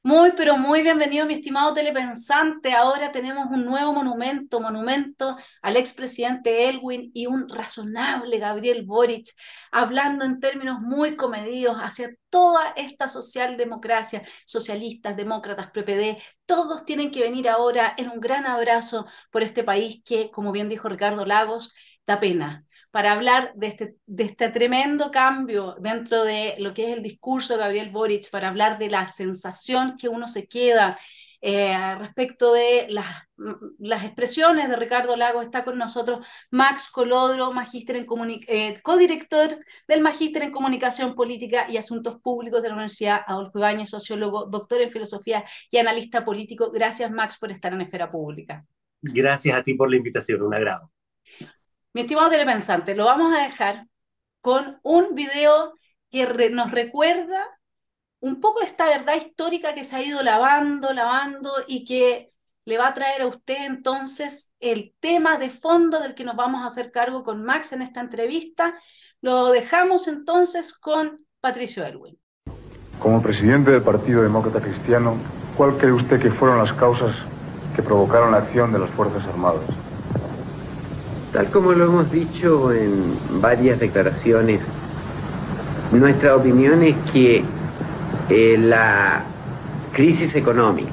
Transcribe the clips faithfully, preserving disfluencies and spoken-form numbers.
Muy, pero muy bienvenido, mi estimado telepensante. Ahora tenemos un nuevo monumento, monumento al expresidente Elwin y un razonable Gabriel Boric, hablando en términos muy comedidos hacia toda esta socialdemocracia, socialistas, demócratas, P P D, todos tienen que venir ahora en un gran abrazo por este país que, como bien dijo Ricardo Lagos, da pena para hablar de este, de este tremendo cambio dentro de lo que es el discurso de Gabriel Boric, para hablar de la sensación que uno se queda eh, respecto de las, las expresiones de Ricardo Lagos. Está con nosotros Max Colodro, magíster en eh, codirector del Magíster en Comunicación Política y Asuntos Públicos de la Universidad Adolfo Ibáñez, sociólogo, doctor en filosofía y analista político. Gracias, Max, por estar en Esfera Pública. Gracias a ti por la invitación, un agrado. Mi estimado telepensante, lo vamos a dejar con un video que re nos recuerda un poco esta verdad histórica que se ha ido lavando, lavando y que le va a traer a usted entonces el tema de fondo del que nos vamos a hacer cargo con Max en esta entrevista. Lo dejamos entonces con Patricio Elwin. Como presidente del Partido Demócrata Cristiano, ¿cuál cree usted que fueron las causas que provocaron la acción de las Fuerzas Armadas? Tal como lo hemos dicho en varias declaraciones, nuestra opinión es que eh, la crisis económica,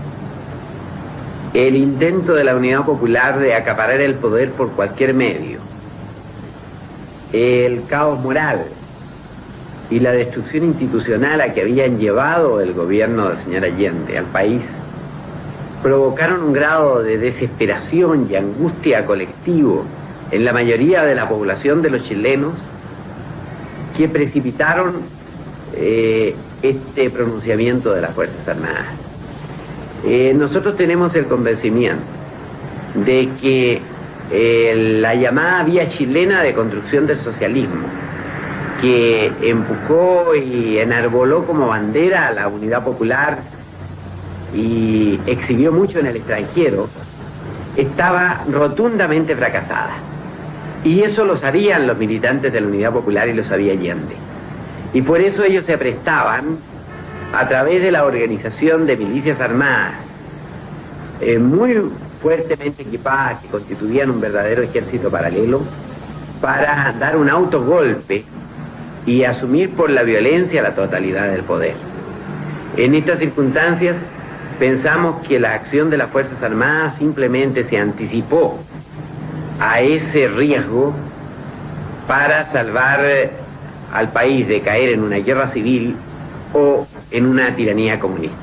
el intento de la Unidad Popular de acaparar el poder por cualquier medio, el caos moral y la destrucción institucional a que habían llevado el gobierno del señor Allende al país, provocaron un grado de desesperación y angustia colectivo en la mayoría de la población de los chilenos que precipitaron eh, este pronunciamiento de las Fuerzas Armadas. Eh, nosotros tenemos el convencimiento de que eh, la llamada vía chilena de construcción del socialismo, que empujó y enarboló como bandera a la Unidad Popular y exhibió mucho en el extranjero, estaba rotundamente fracasada. Y eso lo sabían los militantes de la Unidad Popular y lo sabía Allende. Y por eso ellos se prestaban, a través de la organización de milicias armadas, eh, muy fuertemente equipadas, que constituían un verdadero ejército paralelo, para dar un autogolpe y asumir por la violencia la totalidad del poder. En estas circunstancias, pensamos que la acción de las Fuerzas Armadas simplemente se anticipó a ese riesgo para salvar al país de caer en una guerra civil o en una tiranía comunista.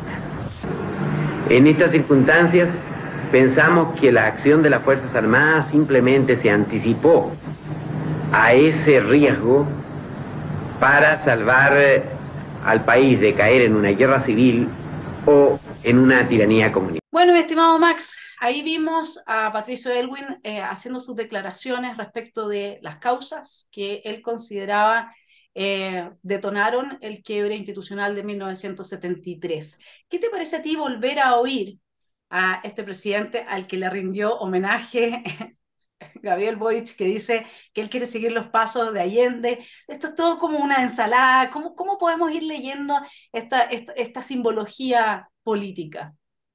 En estas circunstancias, pensamos que la acción de las Fuerzas Armadas simplemente se anticipó a ese riesgo para salvar al país de caer en una guerra civil o en una tiranía comunista. Bueno, mi estimado Max, ahí vimos a Patricio Elwin eh, haciendo sus declaraciones respecto de las causas que él consideraba eh, detonaron el quiebre institucional de mil novecientos setenta y tres. ¿Qué te parece a ti volver a oír a este presidente al que le rindió homenaje Gabriel Boric, que dice que él quiere seguir los pasos de Allende? Esto es todo como una ensalada. ¿Cómo, cómo podemos ir leyendo esta, esta, esta simbología política?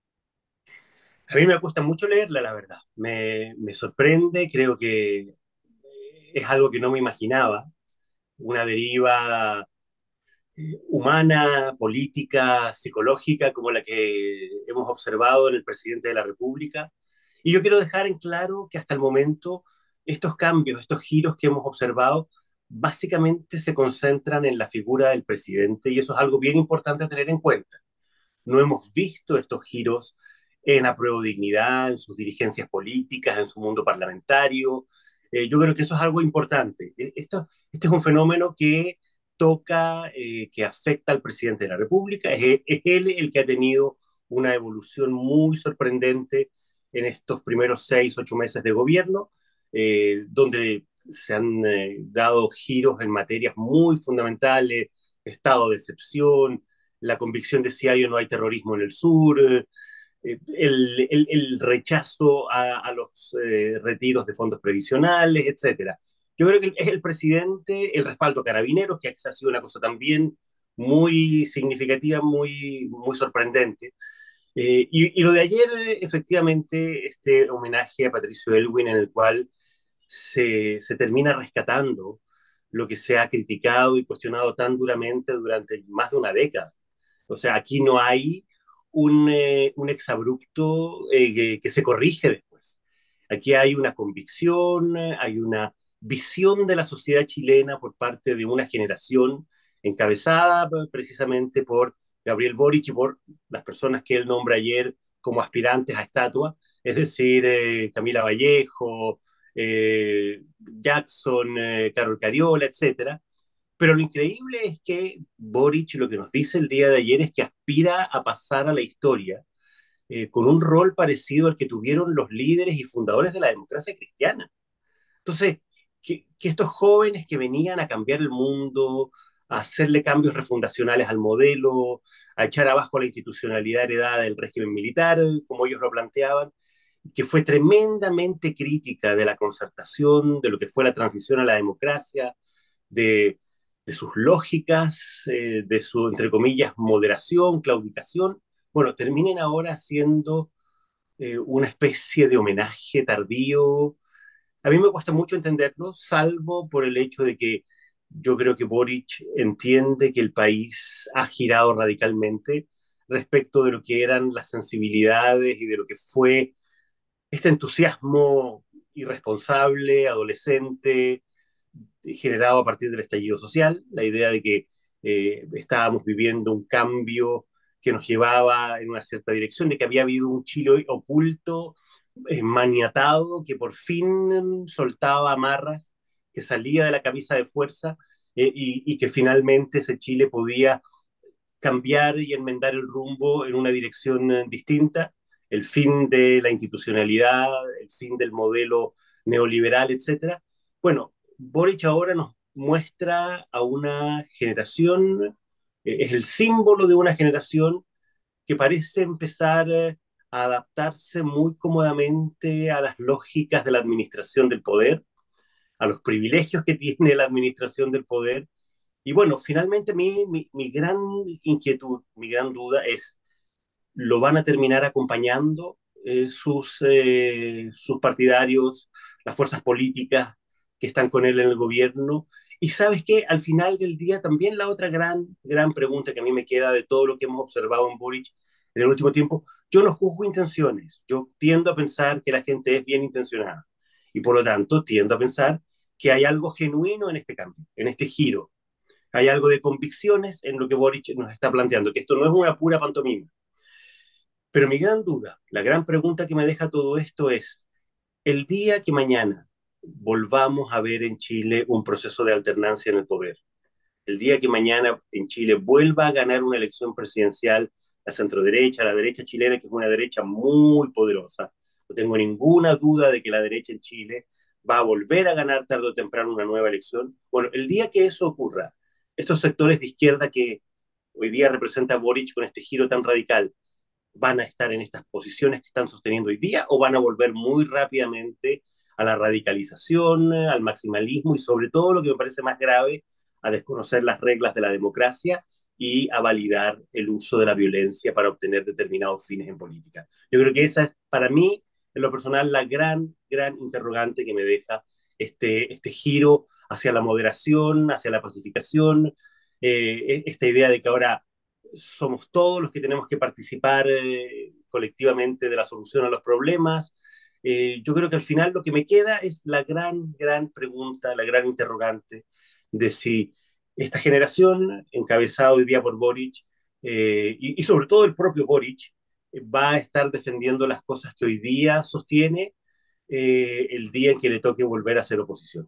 A mí me cuesta mucho leerla, la verdad. Me, me sorprende, creo que es algo que no me imaginaba. Una deriva eh, humana, política, psicológica, como la que hemos observado en el presidente de la República. Y yo quiero dejar en claro que hasta el momento estos cambios, estos giros que hemos observado, básicamente se concentran en la figura del presidente y eso es algo bien importante a tener en cuenta. No hemos visto estos giros en Apruebo Dignidad, en sus dirigencias políticas, en su mundo parlamentario. Eh, yo creo que eso es algo importante. Eh, Esto, este es un fenómeno que toca, eh, que afecta al presidente de la República. Es, es él el que ha tenido una evolución muy sorprendente en estos primeros seis, ocho meses de gobierno, eh, donde se han eh, dado giros en materias muy fundamentales, estado de excepción, la convicción de si hay o no hay terrorismo en el sur, eh, el, el, el, rechazo a, a los eh, retiros de fondos previsionales, etcétera. Yo creo que es el presidente, el respaldo a carabineros, que ha sido una cosa también muy significativa, muy, muy sorprendente. Eh, y, y lo de ayer, eh, efectivamente, este homenaje a Patricio Elwin en el cual se, se termina rescatando lo que se ha criticado y cuestionado tan duramente durante más de una década. O sea, aquí no hay un, eh, un exabrupto eh, que, que se corrige después. Aquí hay una convicción, eh, hay una visión de la sociedad chilena por parte de una generación encabezada eh, precisamente por Gabriel Boric y por las personas que él nombra ayer como aspirantes a estatua, es decir, eh, Camila Vallejo, eh, Jackson, eh, Carol Cariola, etcétera. Pero lo increíble es que Boric lo que nos dice el día de ayer es que aspira a pasar a la historia eh, con un rol parecido al que tuvieron los líderes y fundadores de la democracia cristiana. Entonces, que, que estos jóvenes que venían a cambiar el mundo, a hacerle cambios refundacionales al modelo, a echar abajo la institucionalidad heredada del régimen militar, como ellos lo planteaban, que fue tremendamente crítica de la concertación, de lo que fue la transición a la democracia, de, de sus lógicas, eh, de su, entre comillas, moderación, claudicación, bueno, terminen ahora siendo eh, una especie de homenaje tardío. A mí me cuesta mucho entenderlo, salvo por el hecho de que yo creo que Boric entiende que el país ha girado radicalmente respecto de lo que eran las sensibilidades y de lo que fue este entusiasmo irresponsable, adolescente, generado a partir del estallido social, la idea de que eh, estábamos viviendo un cambio que nos llevaba en una cierta dirección, de que había habido un Chile oculto, eh, maniatado, que por fin soltaba amarras, que salía de la camisa de fuerza eh, y, y que finalmente ese Chile podía cambiar y enmendar el rumbo en una dirección eh, distinta, el fin de la institucionalidad, el fin del modelo neoliberal, etcétera. Bueno, Boric ahora nos muestra a una generación, eh, es el símbolo de una generación que parece empezar eh, a adaptarse muy cómodamente a las lógicas de la administración del poder, a los privilegios que tiene la administración del poder. Y bueno, finalmente mi, mi, mi gran inquietud, mi gran duda es, ¿lo van a terminar acompañando eh, sus, eh, sus partidarios, las fuerzas políticas que están con él en el gobierno? Y sabes qué, al final del día también la otra gran, gran pregunta que a mí me queda de todo lo que hemos observado en Boric en el último tiempo, yo no juzgo intenciones, yo tiendo a pensar que la gente es bien intencionada y por lo tanto tiendo a pensar que hay algo genuino en este cambio, en este giro. Hay algo de convicciones en lo que Boric nos está planteando, que esto no es una pura pantomima. Pero mi gran duda, la gran pregunta que me deja todo esto es, el día que mañana volvamos a ver en Chile un proceso de alternancia en el poder, el día que mañana en Chile vuelva a ganar una elección presidencial la centroderecha, la derecha chilena, que es una derecha muy poderosa, no tengo ninguna duda de que la derecha en Chile va a volver a ganar tarde o temprano una nueva elección. Bueno, el día que eso ocurra, estos sectores de izquierda que hoy día representa Boric con este giro tan radical, ¿van a estar en estas posiciones que están sosteniendo hoy día o van a volver muy rápidamente a la radicalización, al maximalismo y sobre todo lo que me parece más grave, a desconocer las reglas de la democracia y a validar el uso de la violencia para obtener determinados fines en política? Yo creo que esa es para mí, en lo personal, la gran, gran interrogante que me deja este, este giro hacia la moderación, hacia la pacificación, eh, esta idea de que ahora somos todos los que tenemos que participar eh, colectivamente de la solución a los problemas. Eh, yo creo que al final lo que me queda es la gran, gran pregunta, la gran interrogante de si esta generación, encabezada hoy día por Boric, eh, y, y sobre todo el propio Boric, eh, va a estar defendiendo las cosas que hoy día sostiene eh, el día en que le toque volver a hacer oposición.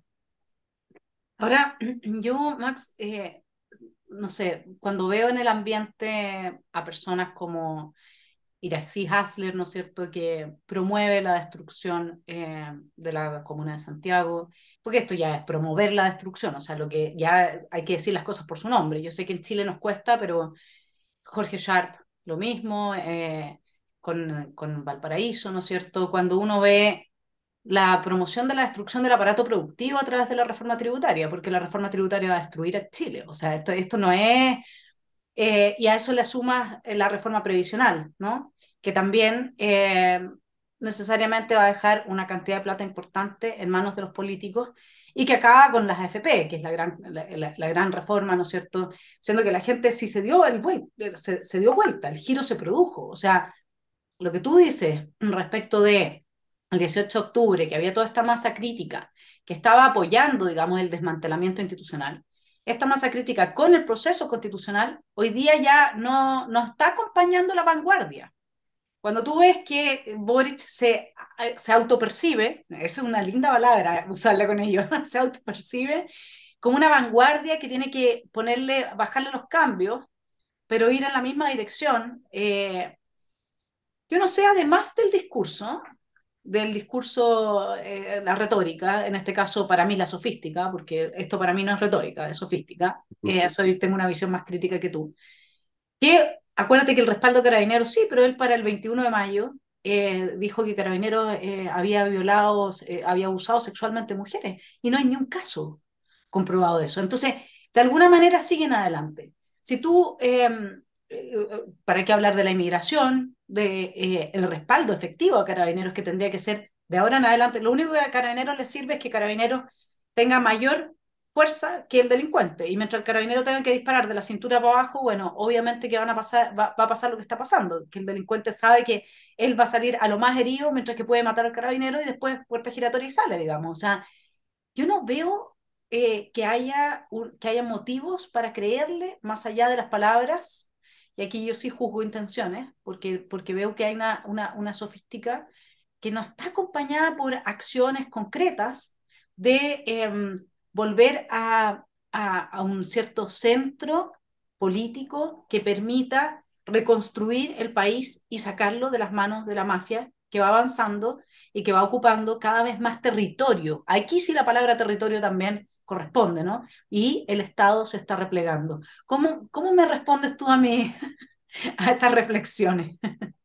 Ahora, yo, Max, eh, no sé, cuando veo en el ambiente a personas como Iracy Hasler, ¿no es cierto?, que promueve la destrucción eh, de la comuna de Santiago, porque esto ya es promover la destrucción, o sea, lo que ya hay que decir las cosas por su nombre. Yo sé que en Chile nos cuesta, pero Jorge Sharp, lo mismo, eh, con, con Valparaíso, ¿no es cierto?, cuando uno ve la promoción de la destrucción del aparato productivo a través de la reforma tributaria, porque la reforma tributaria va a destruir a Chile. O sea, esto, esto no es Eh, y a eso le sumas eh, la reforma previsional, ¿no? Que también eh, necesariamente va a dejar una cantidad de plata importante en manos de los políticos y que acaba con las A F P, que es la gran, la, la, la gran reforma, ¿no es cierto? Siendo que la gente sí se dio, el vuel se, se dio vuelta, el giro se produjo. O sea, lo que tú dices respecto de el dieciocho de octubre, que había toda esta masa crítica que estaba apoyando, digamos, el desmantelamiento institucional, esta masa crítica con el proceso constitucional, hoy día ya no, no está acompañando la vanguardia. Cuando tú ves que Boric se, se autopercibe, esa es una linda palabra usarla con ellos, se autopercibe como una vanguardia que tiene que ponerle, bajarle los cambios, pero ir en la misma dirección. Eh, yo no sé, además del discurso, del discurso, eh, la retórica, en este caso para mí la sofística, porque esto para mí no es retórica, es sofística, eh, soy, tengo una visión más crítica que tú, que acuérdate que el respaldo de Carabineros, sí, pero él para el veintiuno de mayo eh, dijo que Carabineros eh, había violado, eh, había abusado sexualmente mujeres, y no hay ni un caso comprobado de eso. Entonces, de alguna manera siguen adelante. Si tú, eh, eh, ¿para qué hablar de la inmigración, de eh, el respaldo efectivo a Carabineros que tendría que ser de ahora en adelante? Lo único que a Carabineros le sirve es que Carabineros tenga mayor fuerza que el delincuente. Y mientras el carabinero tenga que disparar de la cintura para abajo, bueno, obviamente que van a pasar, va, va, a pasar lo que está pasando, que el delincuente sabe que él va a salir a lo más herido mientras que puede matar al carabinero y después puerta giratoria y sale, digamos. O sea, yo no veo eh, que, haya un, que haya motivos para creerle más allá de las palabras, y aquí yo sí juzgo intenciones, porque, porque veo que hay una, una, una sofística que no está acompañada por acciones concretas de eh, volver a, a, a un cierto centro político que permita reconstruir el país y sacarlo de las manos de la mafia que va avanzando y que va ocupando cada vez más territorio. Aquí sí la palabra territorio también corresponde, ¿no? Y el Estado se está replegando. ¿Cómo, cómo me respondes tú a, mí, a estas reflexiones?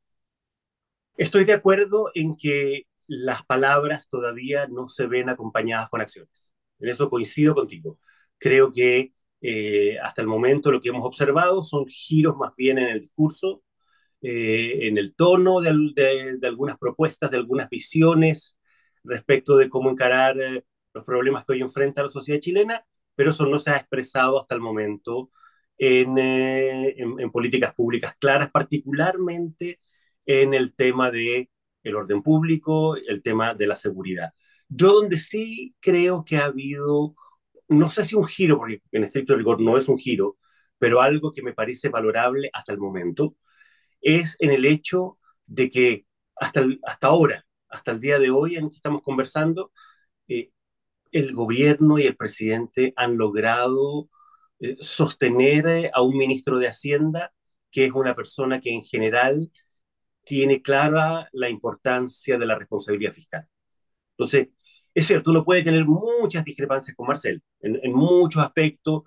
Estoy de acuerdo en que las palabras todavía no se ven acompañadas con acciones. En eso coincido contigo. Creo que eh, hasta el momento lo que hemos observado son giros más bien en el discurso, eh, en el tono de, de, de, algunas propuestas, de algunas visiones respecto de cómo encarar eh, los problemas que hoy enfrenta la sociedad chilena, pero eso no se ha expresado hasta el momento en, eh, en, en políticas públicas claras, particularmente en el tema del de orden público, el tema de la seguridad. Yo donde sí creo que ha habido, no sé si un giro, porque en estricto rigor no es un giro, pero algo que me parece valorable hasta el momento, es en el hecho de que hasta, el, hasta ahora, hasta el día de hoy en que estamos conversando, eh, el gobierno y el presidente han logrado eh, sostener eh, a un ministro de Hacienda que es una persona que en general tiene clara la importancia de la responsabilidad fiscal. Entonces, es cierto, uno puede tener muchas discrepancias con Marcel, en, en muchos aspectos,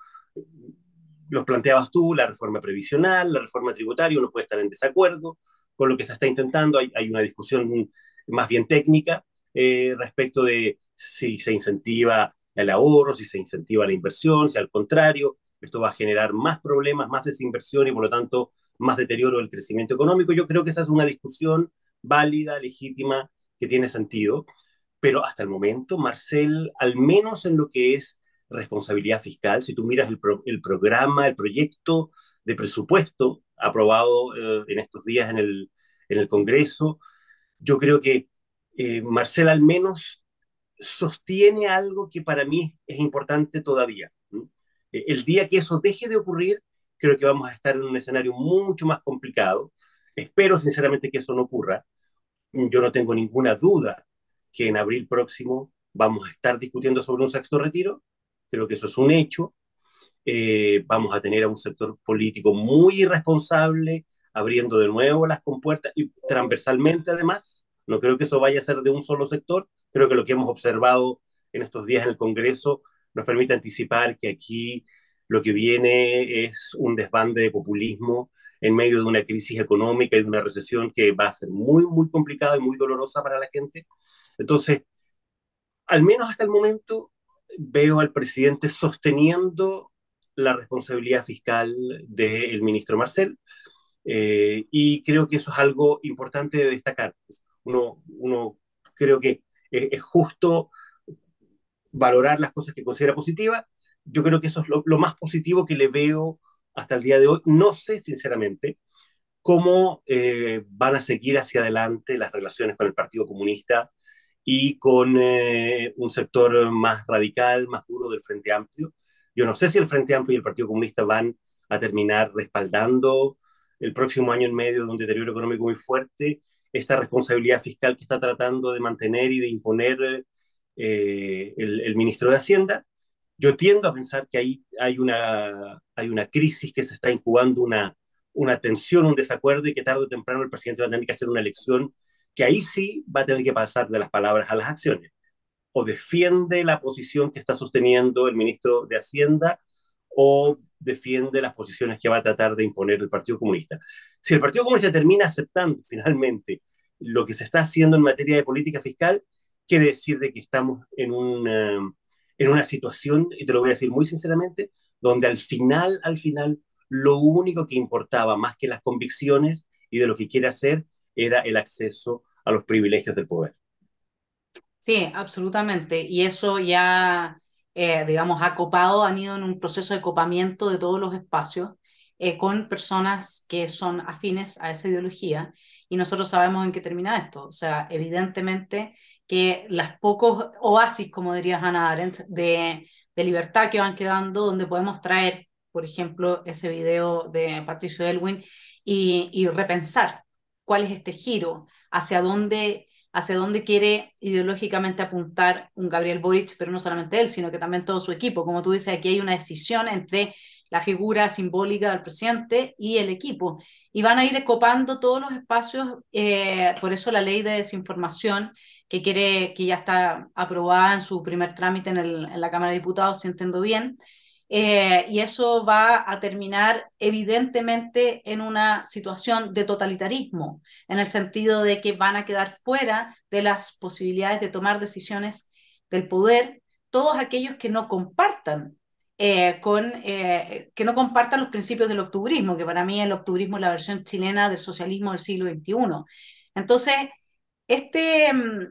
los planteabas tú, la reforma previsional, la reforma tributaria, uno puede estar en desacuerdo con lo que se está intentando, hay, hay una discusión más bien técnica eh, respecto de si se incentiva el ahorro, si se incentiva la inversión, si al contrario, esto va a generar más problemas, más desinversión y por lo tanto más deterioro del crecimiento económico. Yo creo que esa es una discusión válida, legítima, que tiene sentido, pero hasta el momento, Marcel, al menos en lo que es responsabilidad fiscal, si tú miras el, pro, el programa, el proyecto de presupuesto aprobado eh, en estos días en el, en el Congreso, yo creo que eh, Marcel al menos sostiene algo que para mí es importante todavía. ¿no? El día que eso deje de ocurrir, creo que vamos a estar en un escenario mucho más complicado. Espero sinceramente que eso no ocurra. Yo no tengo ninguna duda que en abril próximo vamos a estar discutiendo sobre un sexto retiro. Creo que eso es un hecho. Eh, vamos a tener a un sector político muy irresponsable, abriendo de nuevo las compuertas y transversalmente además. No creo que eso vaya a ser de un solo sector. Creo que lo que hemos observado en estos días en el Congreso nos permite anticipar que aquí lo que viene es un desbande de populismo en medio de una crisis económica y de una recesión que va a ser muy, muy complicada y muy dolorosa para la gente. Entonces, al menos hasta el momento, veo al presidente sosteniendo la responsabilidad fiscal del ministro Marcel, eh, y creo que eso es algo importante de destacar. Uno, uno creo que es, es justo valorar las cosas que considera positivas. Yo creo que eso es lo, lo más positivo que le veo hasta el día de hoy. No sé, sinceramente, cómo eh, van a seguir hacia adelante las relaciones con el Partido Comunista y con eh, un sector más radical, más duro del Frente Amplio. Yo no sé si el Frente Amplio y el Partido Comunista van a terminar respaldando el próximo año en medio de un deterioro económico muy fuerte esta responsabilidad fiscal que está tratando de mantener y de imponer eh, el, el ministro de Hacienda. Yo tiendo a pensar que ahí hay una, hay una crisis que se está incubando, una, una tensión, un desacuerdo, y que tarde o temprano el presidente va a tener que hacer una elección que ahí sí va a tener que pasar de las palabras a las acciones. O defiende la posición que está sosteniendo el ministro de Hacienda, o defiende las posiciones que va a tratar de imponer el Partido Comunista. Si el Partido Comunista termina aceptando finalmente lo que se está haciendo en materia de política fiscal, quiere decir de que estamos en una, en una situación, y te lo voy a decir muy sinceramente, donde al final, al final, lo único que importaba más que las convicciones y de lo que quiere hacer era el acceso a los privilegios del poder. Sí, absolutamente. Y eso ya, eh, digamos, ha copado, han ido en un proceso de copamiento de todos los espacios eh, con personas que son afines a esa ideología. Y nosotros sabemos en qué termina esto. O sea, evidentemente que las pocos oasis, como diría Hannah Arendt, de, de libertad que van quedando, donde podemos traer, por ejemplo, ese video de Patricio Elwin y, y repensar cuál es este giro, hacia dónde hacia dónde quiere ideológicamente apuntar un Gabriel Boric, pero no solamente él, sino que también todo su equipo. Como tú dices, aquí hay una decisión entre la figura simbólica del presidente y el equipo, y van a ir copando todos los espacios, eh, por eso la ley de desinformación, que, quiere, que ya está aprobada en su primer trámite en, el, en la Cámara de Diputados, si entiendo bien, eh, y eso va a terminar evidentemente en una situación de totalitarismo, en el sentido de que van a quedar fuera de las posibilidades de tomar decisiones del poder todos aquellos que no compartan eh, con, eh, que no compartan los principios del octubrismo, que para mí el octubrismo es la versión chilena del socialismo del siglo veintiuno. Entonces, este,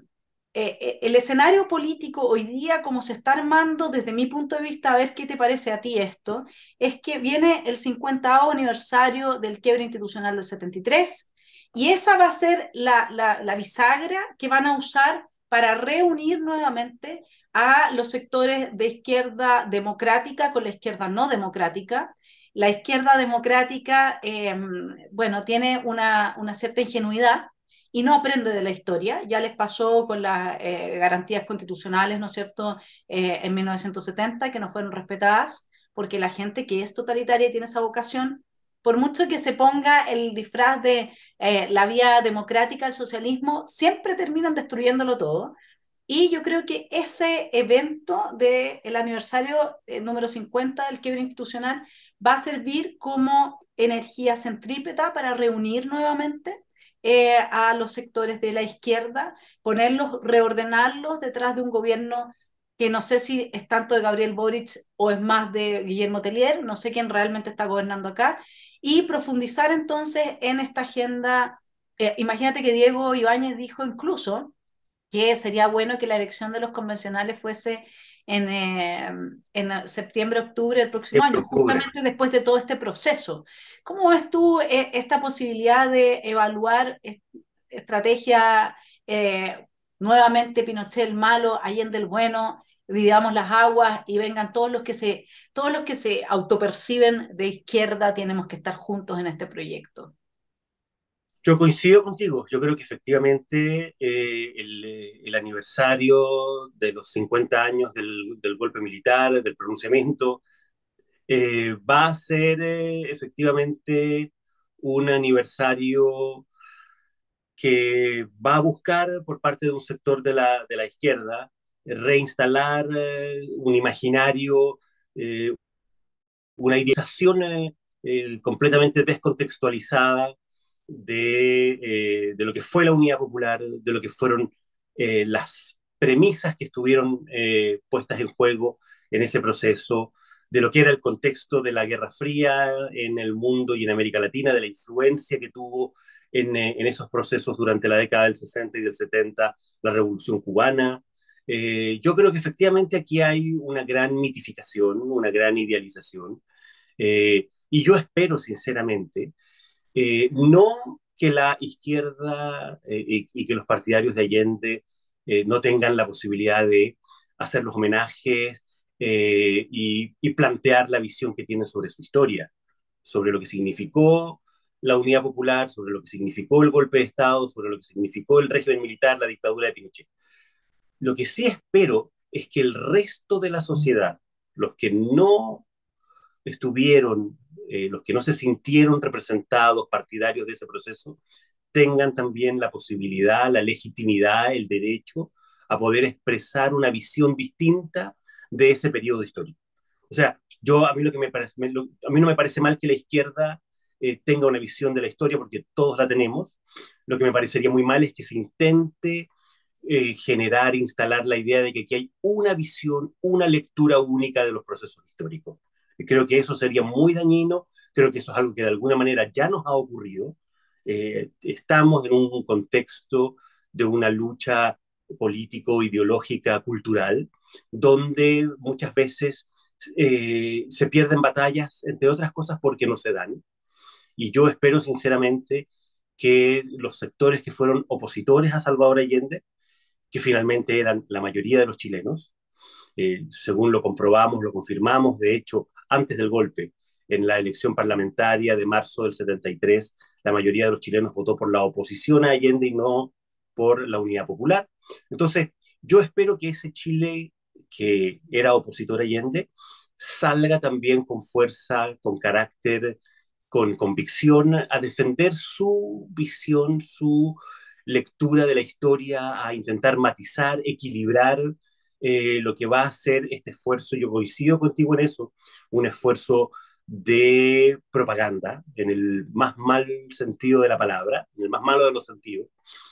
eh, el escenario político hoy día, como se está armando, desde mi punto de vista, a ver qué te parece a ti esto, es que viene el cincuentavo aniversario del quiebre institucional del setenta y tres, y esa va a ser la, la, la bisagra que van a usar para reunir nuevamente a los sectores de izquierda democrática con la izquierda no democrática. La izquierda democrática, eh, bueno, tiene una, una cierta ingenuidad y no aprende de la historia. Ya les pasó con las eh, garantías constitucionales, ¿no es cierto?, eh, en mil novecientos setenta, que no fueron respetadas, porque la gente que es totalitaria y tiene esa vocación, por mucho que se ponga el disfraz de eh, la vía democrática al socialismo, siempre terminan destruyéndolo todo. Y yo creo que ese evento del aniversario eh, número cincuenta del quiebre institucional va a servir como energía centrípeta para reunir nuevamente eh, a los sectores de la izquierda, ponerlos, reordenarlos detrás de un gobierno que no sé si es tanto de Gabriel Boric o es más de Guillermo Tellier, no sé quién realmente está gobernando acá, y profundizar entonces en esta agenda. Eh, imagínate que Diego Ibáñez dijo incluso que sería bueno que la elección de los convencionales fuese en, eh, en septiembre, octubre del próximo En año, octubre. justamente después de todo este proceso. ¿Cómo ves tú eh, esta posibilidad de evaluar est estrategia eh, nuevamente Pinochet el malo, Allende el bueno, dividamos las aguas y vengan todos los que se, todos los que se autoperciben de izquierda, tenemos que estar juntos en este proyecto? Yo coincido contigo, yo creo que efectivamente eh, el, eh, el aniversario de los cincuenta años del, del golpe militar, del pronunciamiento, eh, va a ser eh, efectivamente un aniversario que va a buscar por parte de un sector de la, de la izquierda eh, reinstalar eh, un imaginario, eh, una idealización eh, eh, completamente descontextualizada de, eh, de lo que fue la Unidad Popular, de lo que fueron eh, las premisas que estuvieron eh, puestas en juego en ese proceso, de lo que era el contexto de la Guerra Fría en el mundo y en América Latina, de la influencia que tuvo en, eh, en esos procesos durante la década del sesenta y del setenta, la Revolución Cubana. Eh, yo creo que efectivamente aquí hay una gran mitificación, una gran idealización, eh, y yo espero sinceramente eh, no que la izquierda eh, y, y, que los partidarios de Allende eh, no tengan la posibilidad de hacer los homenajes eh, y, y plantear la visión que tienen sobre su historia, sobre lo que significó la Unidad Popular, sobre lo que significó el golpe de Estado, sobre lo que significó el régimen militar, la dictadura de Pinochet. Lo que sí espero es que el resto de la sociedad, los que no estuvieron, eh, los que no se sintieron representados, partidarios de ese proceso, tengan también la posibilidad, la legitimidad, el derecho a poder expresar una visión distinta de ese periodo histórico. O sea, yo a mí, lo que me parece, me, lo, a mí no me parece mal que la izquierda eh, tenga una visión de la historia, porque todos la tenemos. Lo que me parecería muy mal es que se intente eh, generar, instalar la idea de que aquí hay una visión, una lectura única de los procesos históricos. Creo que eso sería muy dañino, creo que eso es algo que de alguna manera ya nos ha ocurrido. Eh, estamos en un contexto de una lucha político, ideológica, cultural, donde muchas veces eh, se pierden batallas, entre otras cosas, porque no se dan. Y yo espero sinceramente que los sectores que fueron opositores a Salvador Allende, que finalmente eran la mayoría de los chilenos, eh, según lo comprobamos, lo confirmamos, de hecho, antes del golpe, en la elección parlamentaria de marzo del setenta y tres, la mayoría de los chilenos votó por la oposición a Allende y no por la Unidad Popular. Entonces, yo espero que ese Chile que era opositor a Allende salga también con fuerza, con carácter, con convicción, a defender su visión, su lectura de la historia, a intentar matizar, equilibrar eh, lo que va a ser este esfuerzo. Yo coincido contigo en eso, un esfuerzo de propaganda, en el más mal sentido de la palabra, en el más malo de los sentidos,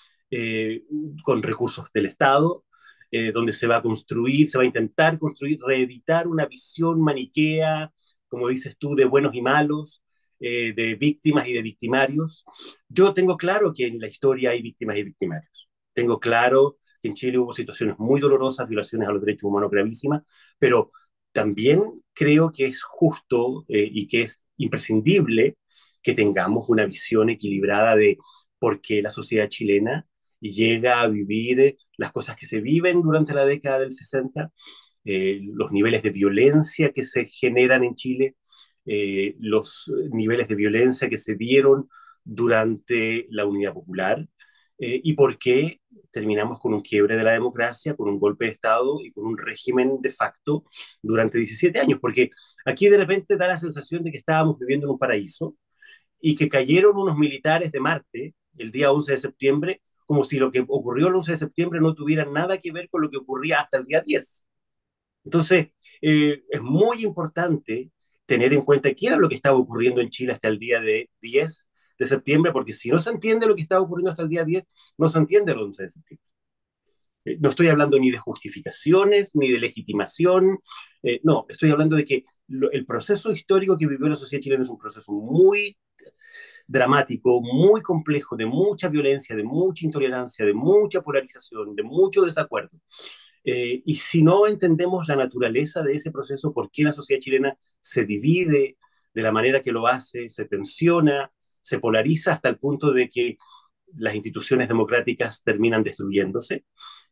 eh, con recursos del Estado, eh, donde se va a construir, se va a intentar construir, reeditar una visión maniquea, como dices tú, de buenos y malos, eh, de víctimas y de victimarios. Yo tengo claro que en la historia hay víctimas y victimarios. Tengo claro que en Chile hubo situaciones muy dolorosas, violaciones a los derechos humanos gravísimas, pero también creo que es justo eh, y que es imprescindible que tengamos una visión equilibrada de por qué la sociedad chilena llega a vivir las cosas que se viven durante la década del sesenta, eh, los niveles de violencia que se generan en Chile, eh, los niveles de violencia que se dieron durante la Unidad Popular, eh, y por qué terminamos con un quiebre de la democracia, con un golpe de Estado y con un régimen de facto durante diecisiete años, porque aquí de repente da la sensación de que estábamos viviendo en un paraíso y que cayeron unos militares de Marte el día once de septiembre, como si lo que ocurrió el once de septiembre no tuviera nada que ver con lo que ocurría hasta el día diez. Entonces, eh, es muy importante tener en cuenta qué era lo que estaba ocurriendo en Chile hasta el día de diez de septiembre, porque si no se entiende lo que estaba ocurriendo hasta el día diez, no se entiende el once de septiembre. Eh, no estoy hablando ni de justificaciones, ni de legitimación, eh, no, estoy hablando de que lo, el proceso histórico que vivió la sociedad chilena es un proceso muy dramático, muy complejo, de mucha violencia, de mucha intolerancia, de mucha polarización, de mucho desacuerdo. Eh, y si no entendemos la naturaleza de ese proceso, por qué la sociedad chilena se divide de la manera que lo hace, se tensiona, se polariza hasta el punto de que las instituciones democráticas terminan destruyéndose,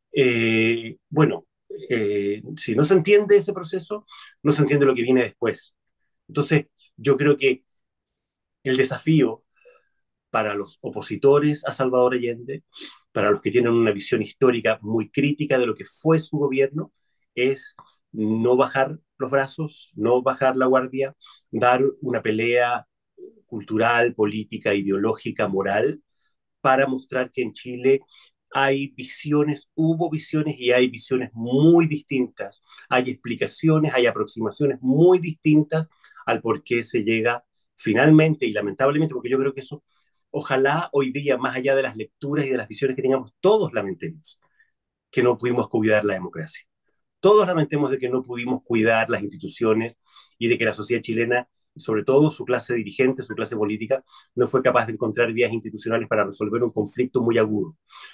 eh, bueno, eh, si no se entiende ese proceso, no se entiende lo que viene después. Entonces, yo creo que el desafío para los opositores a Salvador Allende, para los que tienen una visión histórica muy crítica de lo que fue su gobierno, es no bajar los brazos, no bajar la guardia, dar una pelea cultural, política, ideológica, moral, para mostrar que en Chile hay visiones, hubo visiones y hay visiones muy distintas, hay explicaciones, hay aproximaciones muy distintas al por qué se llega finalmente y lamentablemente, porque yo creo que eso, ojalá hoy día, más allá de las lecturas y de las visiones que tengamos, todos lamentemos que no pudimos cuidar la democracia. Todos lamentemos de que no pudimos cuidar las instituciones y de que la sociedad chilena, sobre todo su clase dirigente, su clase política, no fue capaz de encontrar vías institucionales para resolver un conflicto muy agudo.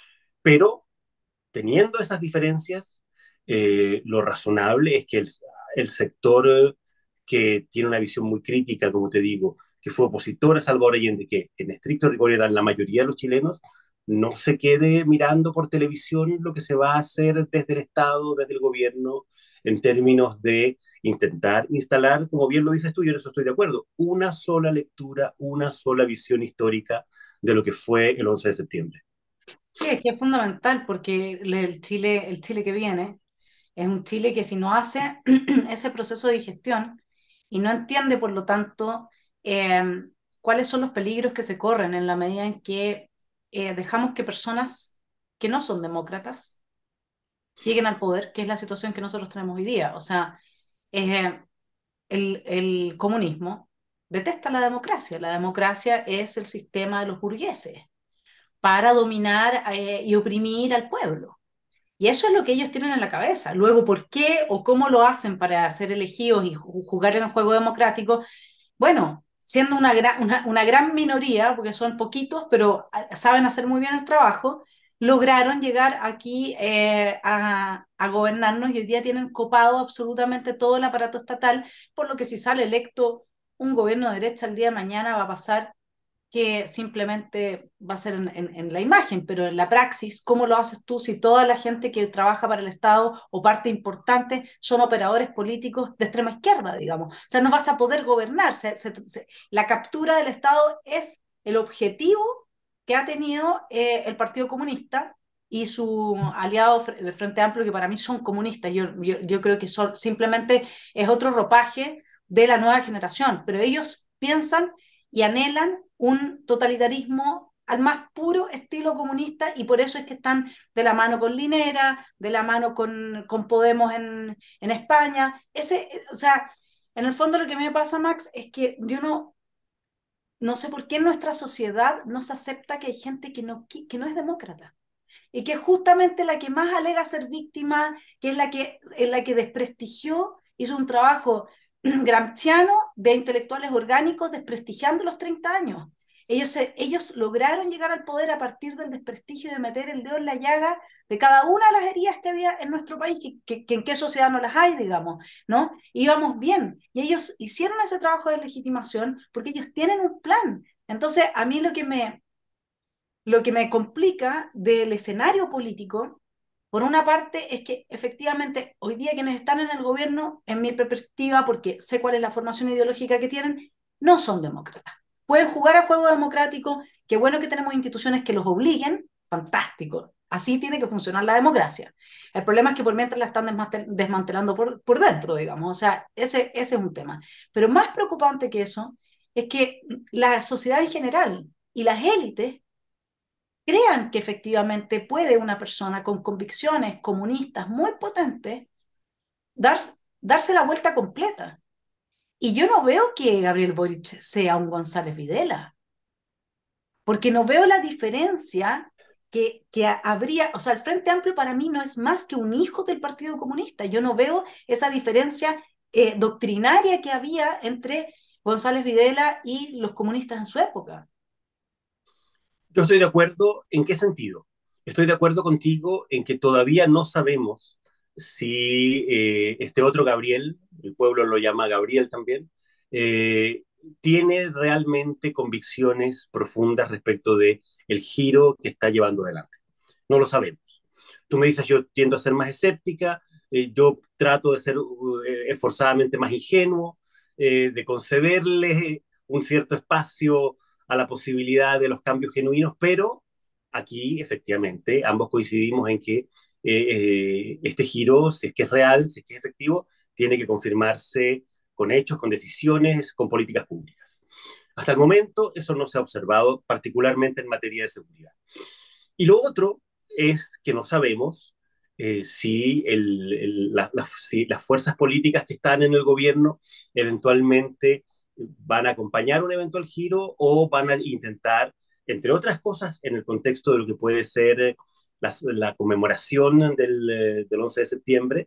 Pero, teniendo esas diferencias, eh, lo razonable es que el, el sector eh, que tiene una visión muy crítica, como te digo, que fue opositor a Salvador Allende, que en estricto rigor eran la mayoría de los chilenos, no se quede mirando por televisión lo que se va a hacer desde el Estado, desde el gobierno, en términos de intentar instalar, como bien lo dices tú, yo en eso estoy de acuerdo, una sola lectura, una sola visión histórica de lo que fue el once de septiembre. Sí, es que es fundamental porque el Chile, el Chile que viene es un Chile que si no hace ese proceso de digestión y no entiende, por lo tanto, eh, cuáles son los peligros que se corren en la medida en que eh, dejamos que personas que no son demócratas lleguen al poder, que es la situación que nosotros tenemos hoy día. O sea, eh, el, el comunismo detesta la democracia. La democracia es el sistema de los burgueses para dominar eh, y oprimir al pueblo. Y eso es lo que ellos tienen en la cabeza. Luego, ¿por qué o cómo lo hacen para ser elegidos y jugar en el juego democrático? Bueno, siendo una, gra una, una gran minoría, porque son poquitos, pero saben hacer muy bien el trabajo, lograron llegar aquí eh, a, a gobernarnos y hoy día tienen copado absolutamente todo el aparato estatal, por lo que si sale electo un gobierno de derecha el día de mañana va a pasar que simplemente va a ser en, en, en, la imagen, pero en la praxis, ¿cómo lo haces tú si toda la gente que trabaja para el Estado o parte importante son operadores políticos de extrema izquierda, digamos? O sea, no vas a poder gobernar. Se, se, se, la captura del Estado es el objetivo que ha tenido eh, el Partido Comunista y su aliado, el Frente Amplio, que para mí son comunistas. Yo, yo, yo creo que son, simplemente es otro ropaje de la nueva generación, pero ellos piensan y anhelan un totalitarismo al más puro estilo comunista y por eso es que están de la mano con Linera, de la mano con, con Podemos en, en España. Ese, o sea, en el fondo lo que me pasa, Max, es que yo no, no sé por qué en nuestra sociedad no se acepta que hay gente que no, que, que no es demócrata y que es justamente la que más alega ser víctima, que es la que, es la que desprestigió, hizo un trabajo gramsciano de intelectuales orgánicos desprestigiando los treinta años. Ellos, se, ellos lograron llegar al poder a partir del desprestigio de meter el dedo en la llaga de cada una de las heridas que había en nuestro país, que, que, que en qué sociedad no las hay, digamos, ¿no? Íbamos bien. Y ellos hicieron ese trabajo de legitimación porque ellos tienen un plan. Entonces, a mí lo que me, lo que me complica del escenario político, por una parte, es que efectivamente hoy día quienes están en el gobierno, en mi perspectiva, porque sé cuál es la formación ideológica que tienen, no son demócratas. Pueden jugar a juego democrático, qué bueno que tenemos instituciones que los obliguen, fantástico. Así tiene que funcionar la democracia. El problema es que por mientras la están desmantelando por, por dentro, digamos. O sea, ese, ese es un tema. Pero más preocupante que eso es que la sociedad en general y las élites crean que efectivamente puede una persona con convicciones comunistas muy potentes dar, darse la vuelta completa. Y yo no veo que Gabriel Boric sea un González Videla, porque no veo la diferencia que, que habría, o sea, el Frente Amplio para mí no es más que un hijo del Partido Comunista. Yo no veo esa diferencia eh, doctrinaria que había entre González Videla y los comunistas en su época. Yo estoy de acuerdo. ¿En qué sentido? Estoy de acuerdo contigo en que todavía no sabemos si eh, este otro Gabriel, el pueblo lo llama Gabriel también, eh, tiene realmente convicciones profundas respecto de el giro que está llevando adelante. No lo sabemos. Tú me dices, yo tiendo a ser más escéptica, eh, yo trato de ser eh, esforzadamente más ingenuo, eh, de concederle un cierto espacio a la posibilidad de los cambios genuinos, pero aquí efectivamente ambos coincidimos en que eh, eh, este giro, si es que es real, si es que es efectivo, tiene que confirmarse con hechos, con decisiones, con políticas públicas. Hasta el momento eso no se ha observado, particularmente en materia de seguridad. Y lo otro es que no sabemos eh, si, el, el, la, la, si las fuerzas políticas que están en el gobierno eventualmente van a acompañar un eventual giro o van a intentar, entre otras cosas, en el contexto de lo que puede ser la, la conmemoración del, del once de septiembre,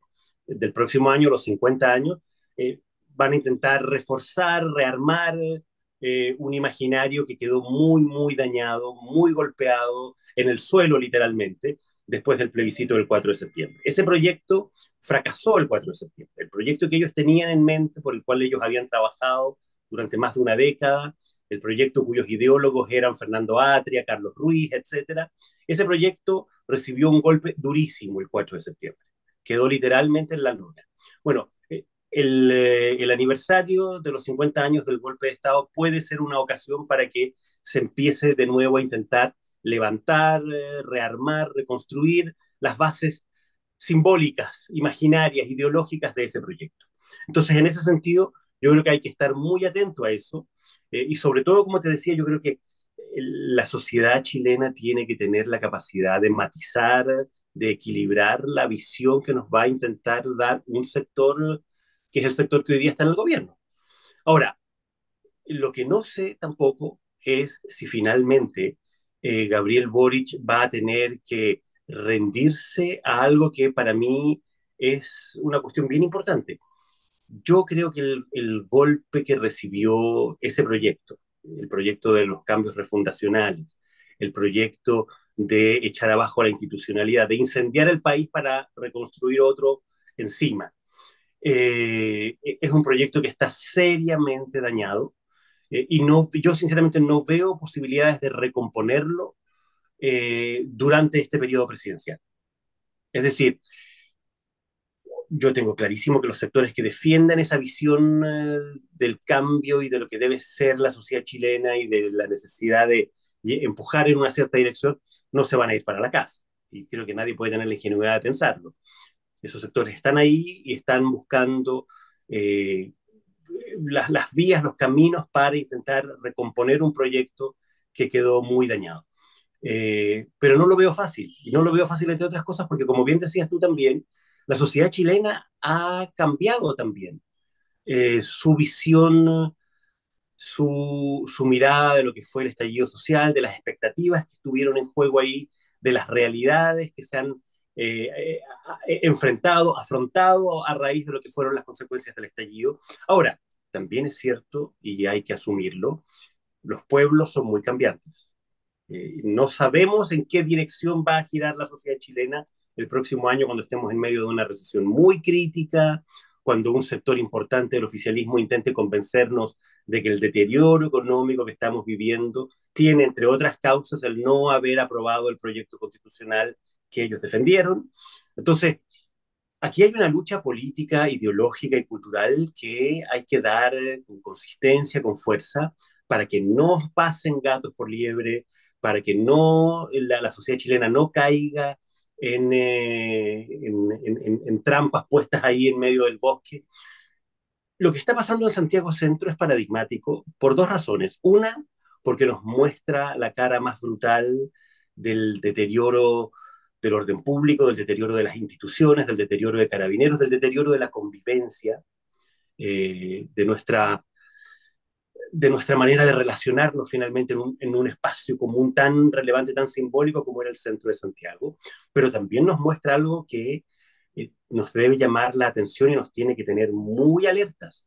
del próximo año, los cincuenta años, eh, van a intentar reforzar, rearmar eh, un imaginario que quedó muy, muy dañado, muy golpeado en el suelo literalmente, después del plebiscito del cuatro de septiembre. Ese proyecto fracasó el cuatro de septiembre. El proyecto que ellos tenían en mente, por el cual ellos habían trabajado durante más de una década, el proyecto cuyos ideólogos eran Fernando Atria, Carlos Ruiz, etcétera, ese proyecto recibió un golpe durísimo el cuatro de septiembre. Quedó literalmente en la lona. Bueno, el, eh, el aniversario de los cincuenta años del golpe de Estado puede ser una ocasión para que se empiece de nuevo a intentar levantar, eh, rearmar, reconstruir las bases simbólicas, imaginarias, ideológicas de ese proyecto. Entonces, en ese sentido, yo creo que hay que estar muy atento a eso, eh, y sobre todo, como te decía, yo creo que la sociedad chilena tiene que tener la capacidad de matizar, de equilibrar la visión que nos va a intentar dar un sector que es el sector que hoy día está en el gobierno. Ahora, lo que no sé tampoco es si finalmente eh, Gabriel Boric va a tener que rendirse a algo que para mí es una cuestión bien importante. Yo creo que el, el golpe que recibió ese proyecto, el proyecto de los cambios refundacionales, el proyecto de echar abajo la institucionalidad, de incendiar el país para reconstruir otro encima, eh, es un proyecto que está seriamente dañado, eh, y no, yo sinceramente no veo posibilidades de recomponerlo eh, durante este periodo presidencial. Es decir, yo tengo clarísimo que los sectores que defiendan esa visión eh, del cambio y de lo que debe ser la sociedad chilena y de la necesidad de empujar en una cierta dirección, no se van a ir para la casa. Y creo que nadie puede tener la ingenuidad de pensarlo. Esos sectores están ahí y están buscando eh, las, las vías, los caminos para intentar recomponer un proyecto que quedó muy dañado. Eh, pero no lo veo fácil, y no lo veo fácil entre otras cosas porque, como bien decías tú también, la sociedad chilena ha cambiado también. Eh, su visión, su, su mirada de lo que fue el estallido social, de las expectativas que estuvieron en juego ahí, de las realidades que se han eh, eh, enfrentado, afrontado a raíz de lo que fueron las consecuencias del estallido. Ahora, también es cierto, y hay que asumirlo, los pueblos son muy cambiantes. Eh, no sabemos en qué dirección va a girar la sociedad chilena el próximo año cuando estemos en medio de una recesión muy crítica, cuando un sector importante del oficialismo intente convencernos de que el deterioro económico que estamos viviendo tiene, entre otras causas, el no haber aprobado el proyecto constitucional que ellos defendieron. Entonces, aquí hay una lucha política, ideológica y cultural que hay que dar con consistencia, con fuerza, para que no pasen gatos por liebre, para que no la, la sociedad chilena no caiga en, eh, en, en, en trampas puestas ahí en medio del bosque. Lo que está pasando en Santiago Centro es paradigmático por dos razones. Una, porque nos muestra la cara más brutal del deterioro del orden público, del deterioro de las instituciones, del deterioro de carabineros, del deterioro de la convivencia, eh, de, nuestra, de nuestra manera de relacionarnos finalmente en un, en un espacio común tan relevante, tan simbólico como era el centro de Santiago, pero también nos muestra algo que eh, nos debe llamar la atención y nos tiene que tener muy alertas.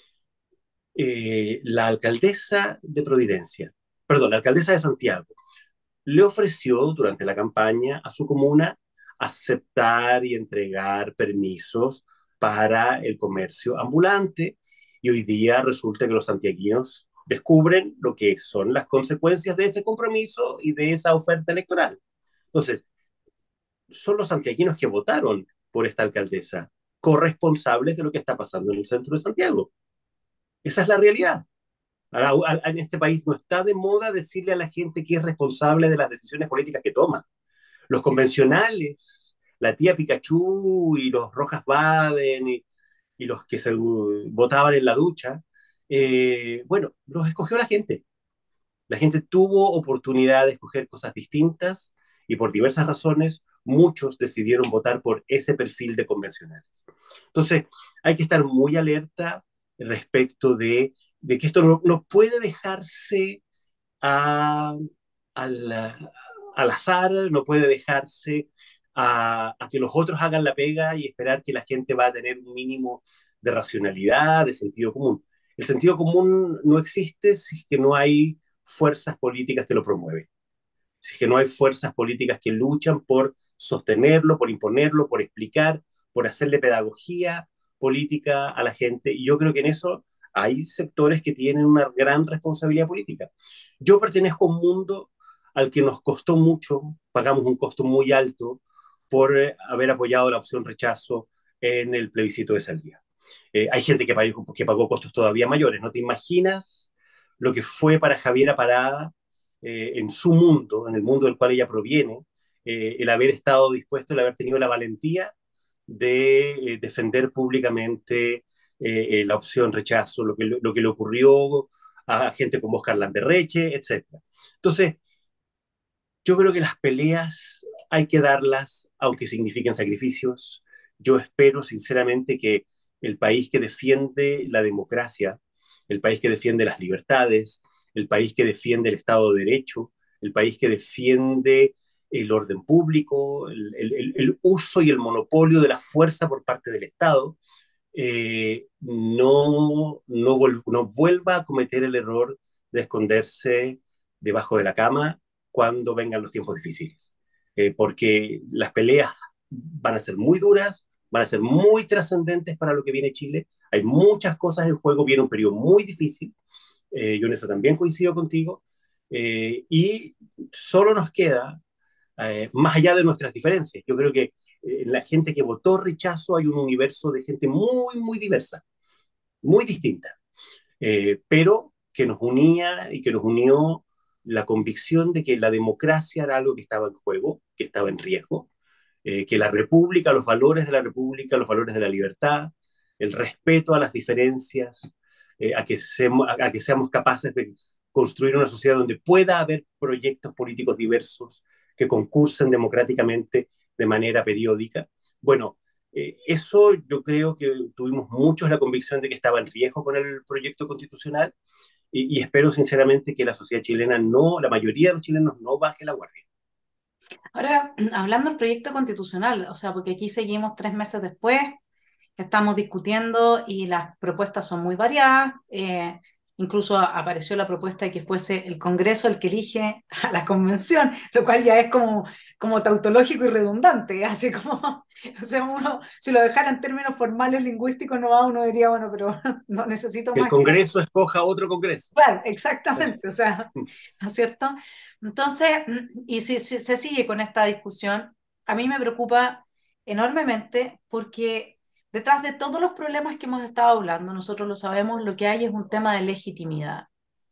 Eh, la alcaldesa de Providencia, perdón, la alcaldesa de Santiago, le ofreció durante la campaña a su comuna aceptar y entregar permisos para el comercio ambulante, y hoy día resulta que los santiaguinos descubren lo que son las consecuencias de ese compromiso y de esa oferta electoral. Entonces, son los santiaguinos que votaron por esta alcaldesa corresponsables de lo que está pasando en el centro de Santiago. Esa es la realidad. En este país no está de moda decirle a la gente que es responsable de las decisiones políticas que toma. Los convencionales, la tía Pikachu y los Rojas Baden y, y los que se votaban en la ducha, eh, bueno, los escogió la gente. La gente tuvo oportunidad de escoger cosas distintas y por diversas razones muchos decidieron votar por ese perfil de convencionales. Entonces, hay que estar muy alerta respecto de, de que esto no, no puede dejarse a, al, al azar, no puede dejarse a, a que los otros hagan la pega y esperar que la gente va a tener un mínimo de racionalidad, de sentido común. El sentido común no existe si es que no hay fuerzas políticas que lo promueven, si es que no hay fuerzas políticas que luchan por sostenerlo, por imponerlo, por explicar, por hacerle pedagogía política a la gente. Y yo creo que en eso hay sectores que tienen una gran responsabilidad política. Yo pertenezco a un mundo al que nos costó mucho, pagamos un costo muy alto por eh, haber apoyado la opción rechazo en el plebiscito de salida. Eh, hay gente que pagó, que pagó costos todavía mayores. No te imaginas lo que fue para Javiera Parada eh, en su mundo, en el mundo del cual ella proviene, eh, el haber estado dispuesto, el haber tenido la valentía de eh, defender públicamente eh, eh, la opción rechazo, lo que, lo que le ocurrió a gente como Oscar Landerreche, etcétera. Entonces, yo creo que las peleas hay que darlas, aunque signifiquen sacrificios. Yo espero sinceramente que el país que defiende la democracia, el país que defiende las libertades, el país que defiende el Estado de Derecho, el país que defiende el orden público, el, el, el uso y el monopolio de la fuerza por parte del Estado, eh, no, no, no vuelva a cometer el error de esconderse debajo de la cama cuando vengan los tiempos difíciles. Eh, porque las peleas van a ser muy duras, van a ser muy trascendentes para lo que viene Chile. Hay muchas cosas en juego, viene un periodo muy difícil. Eh, yo en eso también coincido contigo. Eh, y solo nos queda, eh, más allá de nuestras diferencias, yo creo que eh, la gente que votó rechazo hay un universo de gente muy, muy diversa, muy distinta, eh, pero que nos unía y que nos unió la convicción de que la democracia era algo que estaba en juego, que estaba en riesgo, eh, que la república, los valores de la república, los valores de la libertad, el respeto a las diferencias, eh, a, que se, a, a que seamos capaces de construir una sociedad donde pueda haber proyectos políticos diversos que concursen democráticamente de manera periódica. Bueno, eh, eso yo creo que tuvimos muchos la convicción de que estaba en riesgo con el proyecto constitucional y, y espero sinceramente que la sociedad chilena no, la mayoría de los chilenos no baje la guardia. Ahora, hablando del proyecto constitucional, o sea, porque aquí seguimos tres meses después, estamos discutiendo y las propuestas son muy variadas. Eh, incluso apareció la propuesta de que fuese el Congreso el que elige a la convención, lo cual ya es como, como tautológico y redundante, así como, o sea, uno, si lo dejara en términos formales lingüísticos, no va, uno diría, bueno, pero no necesito Que el más que eso. Congreso escoja otro Congreso. Claro, exactamente, o sea, ¿no es cierto? Entonces, y si, si se sigue con esta discusión, a mí me preocupa enormemente porque detrás de todos los problemas que hemos estado hablando, nosotros lo sabemos, lo que hay es un tema de legitimidad.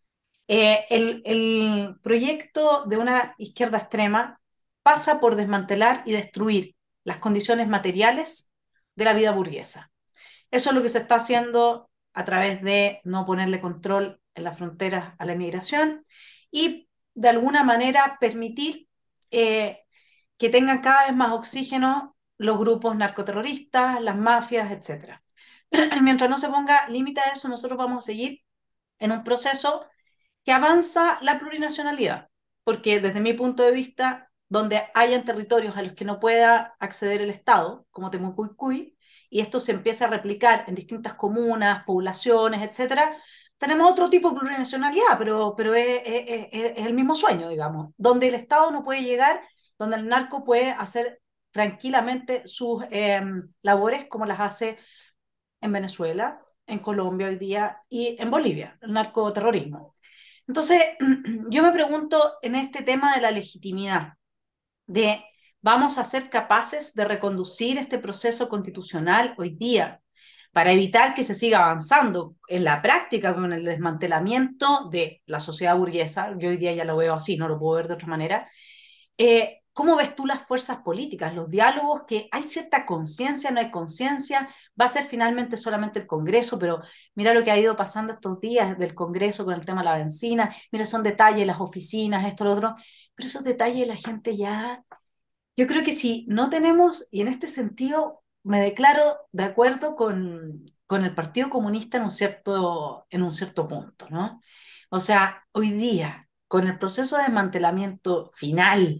Eh, el, el proyecto de una izquierda extrema pasa por desmantelar y destruir las condiciones materiales de la vida burguesa. Eso es lo que se está haciendo a través de no ponerle control en las fronteras a la inmigración y de alguna manera permitir eh, que tengan cada vez más oxígeno los grupos narcoterroristas, las mafias, etcétera. Mientras no se ponga límite a eso, nosotros vamos a seguir en un proceso que avanza la plurinacionalidad, porque desde mi punto de vista, donde hayan territorios a los que no pueda acceder el Estado, como Temucuicui, y esto se empieza a replicar en distintas comunas, poblaciones, etcétera, tenemos otro tipo de plurinacionalidad, pero, pero es, es, es, es el mismo sueño, digamos, donde el Estado no puede llegar, donde el narco puede hacer tranquilamente sus eh, labores como las hace en Venezuela, en Colombia hoy día y en Bolivia, el narcoterrorismo. Entonces, yo me pregunto en este tema de la legitimidad, de vamos a ser capaces de reconducir este proceso constitucional hoy día para evitar que se siga avanzando en la práctica con el desmantelamiento de la sociedad burguesa. Yo hoy día ya lo veo así, no lo puedo ver de otra manera. Eh, ¿Cómo ves tú las fuerzas políticas, los diálogos, que hay cierta conciencia, no hay conciencia? Va a ser finalmente solamente el Congreso, pero mira lo que ha ido pasando estos días del Congreso con el tema de la benzina, mira, son detalles, las oficinas, esto, lo otro, pero esos detalles la gente ya... Yo creo que si no tenemos, y en este sentido me declaro de acuerdo con, con el Partido Comunista en un cierto, en un cierto punto, ¿no? O sea, hoy día, con el proceso de desmantelamiento final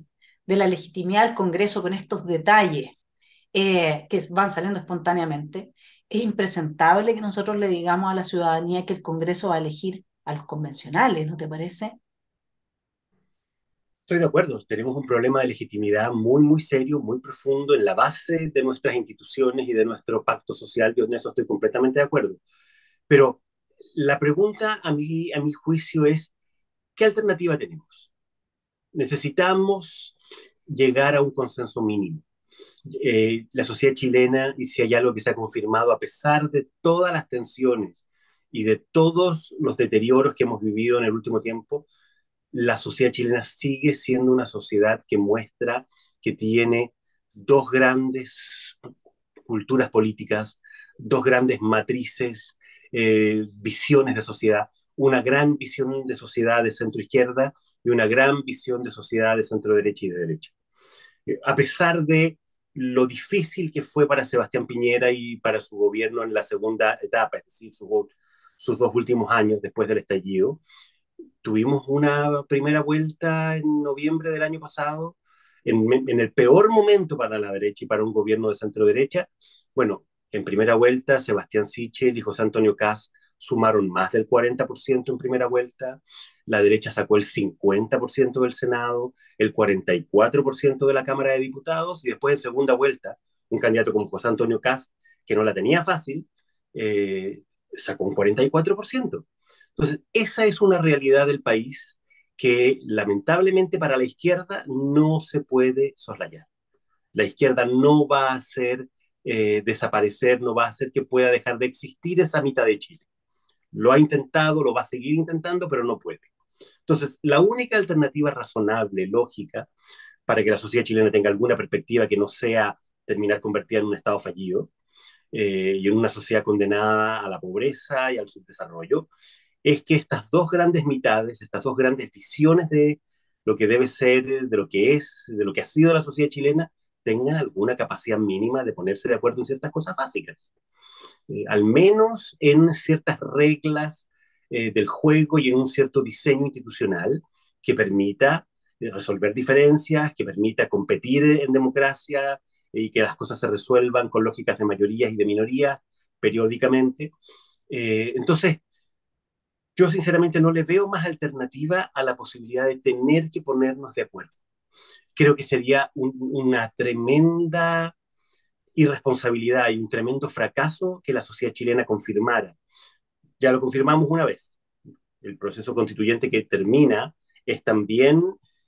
de la legitimidad del Congreso con estos detalles eh, que van saliendo espontáneamente, es impresentable que nosotros le digamos a la ciudadanía que el Congreso va a elegir a los convencionales, ¿no te parece? Estoy de acuerdo, tenemos un problema de legitimidad muy, muy serio, muy profundo en la base de nuestras instituciones y de nuestro pacto social. Yo en eso estoy completamente de acuerdo. Pero la pregunta a mi, a mi juicio es, ¿qué alternativa tenemos? Necesitamos llegar a un consenso mínimo. Eh, la sociedad chilena, y si hay algo que se ha confirmado, a pesar de todas las tensiones y de todos los deterioros que hemos vivido en el último tiempo, la sociedad chilena sigue siendo una sociedad que muestra que tiene dos grandes culturas políticas, dos grandes matrices, eh, visiones de sociedad, una gran visión de sociedad de centro-izquierda y una gran visión de sociedad de centro-derecha y de derecha. Eh, a pesar de lo difícil que fue para Sebastián Piñera y para su gobierno en la segunda etapa, es decir, su, sus dos últimos años después del estallido, tuvimos una primera vuelta en noviembre del año pasado, en, en, el peor momento para la derecha y para un gobierno de centro derecha. Bueno, en primera vuelta, Sebastián Sichel y José Antonio Kast sumaron más del cuarenta por ciento en primera vuelta, la derecha sacó el cincuenta por ciento del Senado, el cuarenta y cuatro por ciento de la Cámara de Diputados, y después en segunda vuelta, un candidato como José Antonio Kast, que no la tenía fácil, eh, sacó un cuarenta y cuatro por ciento. Entonces, esa es una realidad del país que lamentablemente para la izquierda no se puede soslayar. La izquierda no va a hacer eh, desaparecer, no va a hacer que pueda dejar de existir esa mitad de Chile. Lo ha intentado, lo va a seguir intentando, pero no puede. Entonces, la única alternativa razonable, lógica, para que la sociedad chilena tenga alguna perspectiva que no sea terminar convertida en un Estado fallido eh, y en una sociedad condenada a la pobreza y al subdesarrollo, es que estas dos grandes mitades, estas dos grandes visiones de lo que debe ser, de lo que es, de lo que ha sido la sociedad chilena, tengan alguna capacidad mínima de ponerse de acuerdo en ciertas cosas básicas. Eh, al menos en ciertas reglas eh, del juego y en un cierto diseño institucional que permita eh, resolver diferencias, que permita competir en democracia y que las cosas se resuelvan con lógicas de mayorías y de minorías periódicamente. Eh, entonces, yo sinceramente no le veo más alternativa a la posibilidad de tener que ponernos de acuerdo. Creo que sería un, una tremenda irresponsabilidad y un tremendo fracaso que la sociedad chilena confirmara. Ya lo confirmamos una vez. El proceso constituyente que termina es también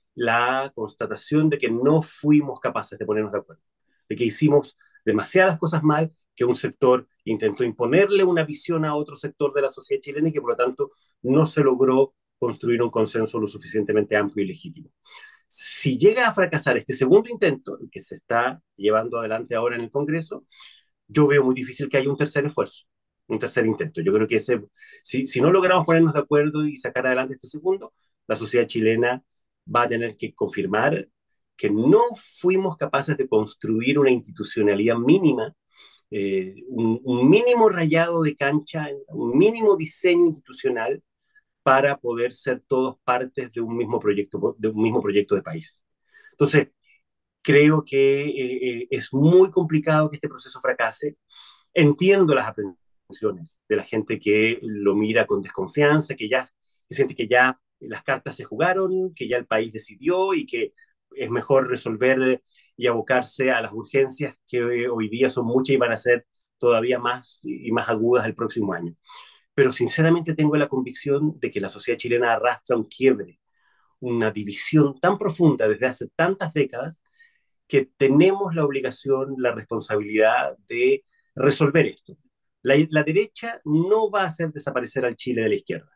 la constatación de que no fuimos capaces de ponernos de acuerdo, de que hicimos demasiadas cosas mal, que un sector intentó imponerle una visión a otro sector de la sociedad chilena y que por lo tanto no se logró construir un consenso lo suficientemente amplio y legítimo. Si llega a fracasar este segundo intento, el que se está llevando adelante ahora en el Congreso, yo veo muy difícil que haya un tercer esfuerzo, un tercer intento. Yo creo que ese, si, si no logramos ponernos de acuerdo y sacar adelante este segundo, la sociedad chilena va a tener que confirmar que no fuimos capaces de construir una institucionalidad mínima, eh, un, un mínimo rayado de cancha, un mínimo diseño institucional para poder ser todos partes de un mismo proyecto, de un mismo proyecto de país. Entonces, creo que eh, es muy complicado que este proceso fracase. Entiendo las aprensiones de la gente que lo mira con desconfianza, que ya que siente que ya las cartas se jugaron, que ya el país decidió y que es mejor resolver y abocarse a las urgencias que hoy día son muchas y van a ser todavía más y más agudas el próximo año. Pero sinceramente tengo la convicción de que la sociedad chilena arrastra un quiebre, una división tan profunda desde hace tantas décadas que tenemos la obligación, la responsabilidad de resolver esto. La, la derecha no va a hacer desaparecer al Chile de la izquierda.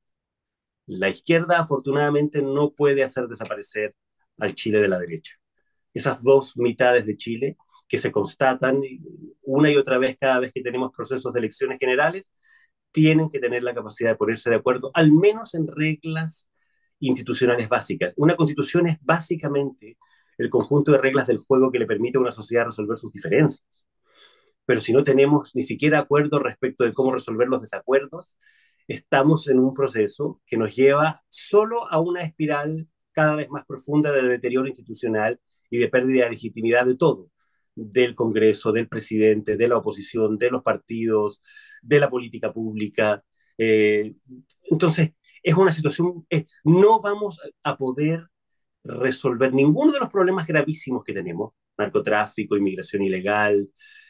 La izquierda, afortunadamente, no puede hacer desaparecer al Chile de la derecha. Esas dos mitades de Chile que se constatan una y otra vez cada vez que tenemos procesos de elecciones generales, tienen que tener la capacidad de ponerse de acuerdo, al menos en reglas institucionales básicas. Una constitución es básicamente el conjunto de reglas del juego que le permite a una sociedad resolver sus diferencias. Pero si no tenemos ni siquiera acuerdo respecto de cómo resolver los desacuerdos, estamos en un proceso que nos lleva solo a una espiral cada vez más profunda de deterioro institucional y de pérdida de legitimidad de todo, del Congreso, del presidente, de la oposición, de los partidos, de la política pública. Eh, entonces, es una situación, eh, no vamos a poder resolver ninguno de los problemas gravísimos que tenemos, narcotráfico, inmigración ilegal,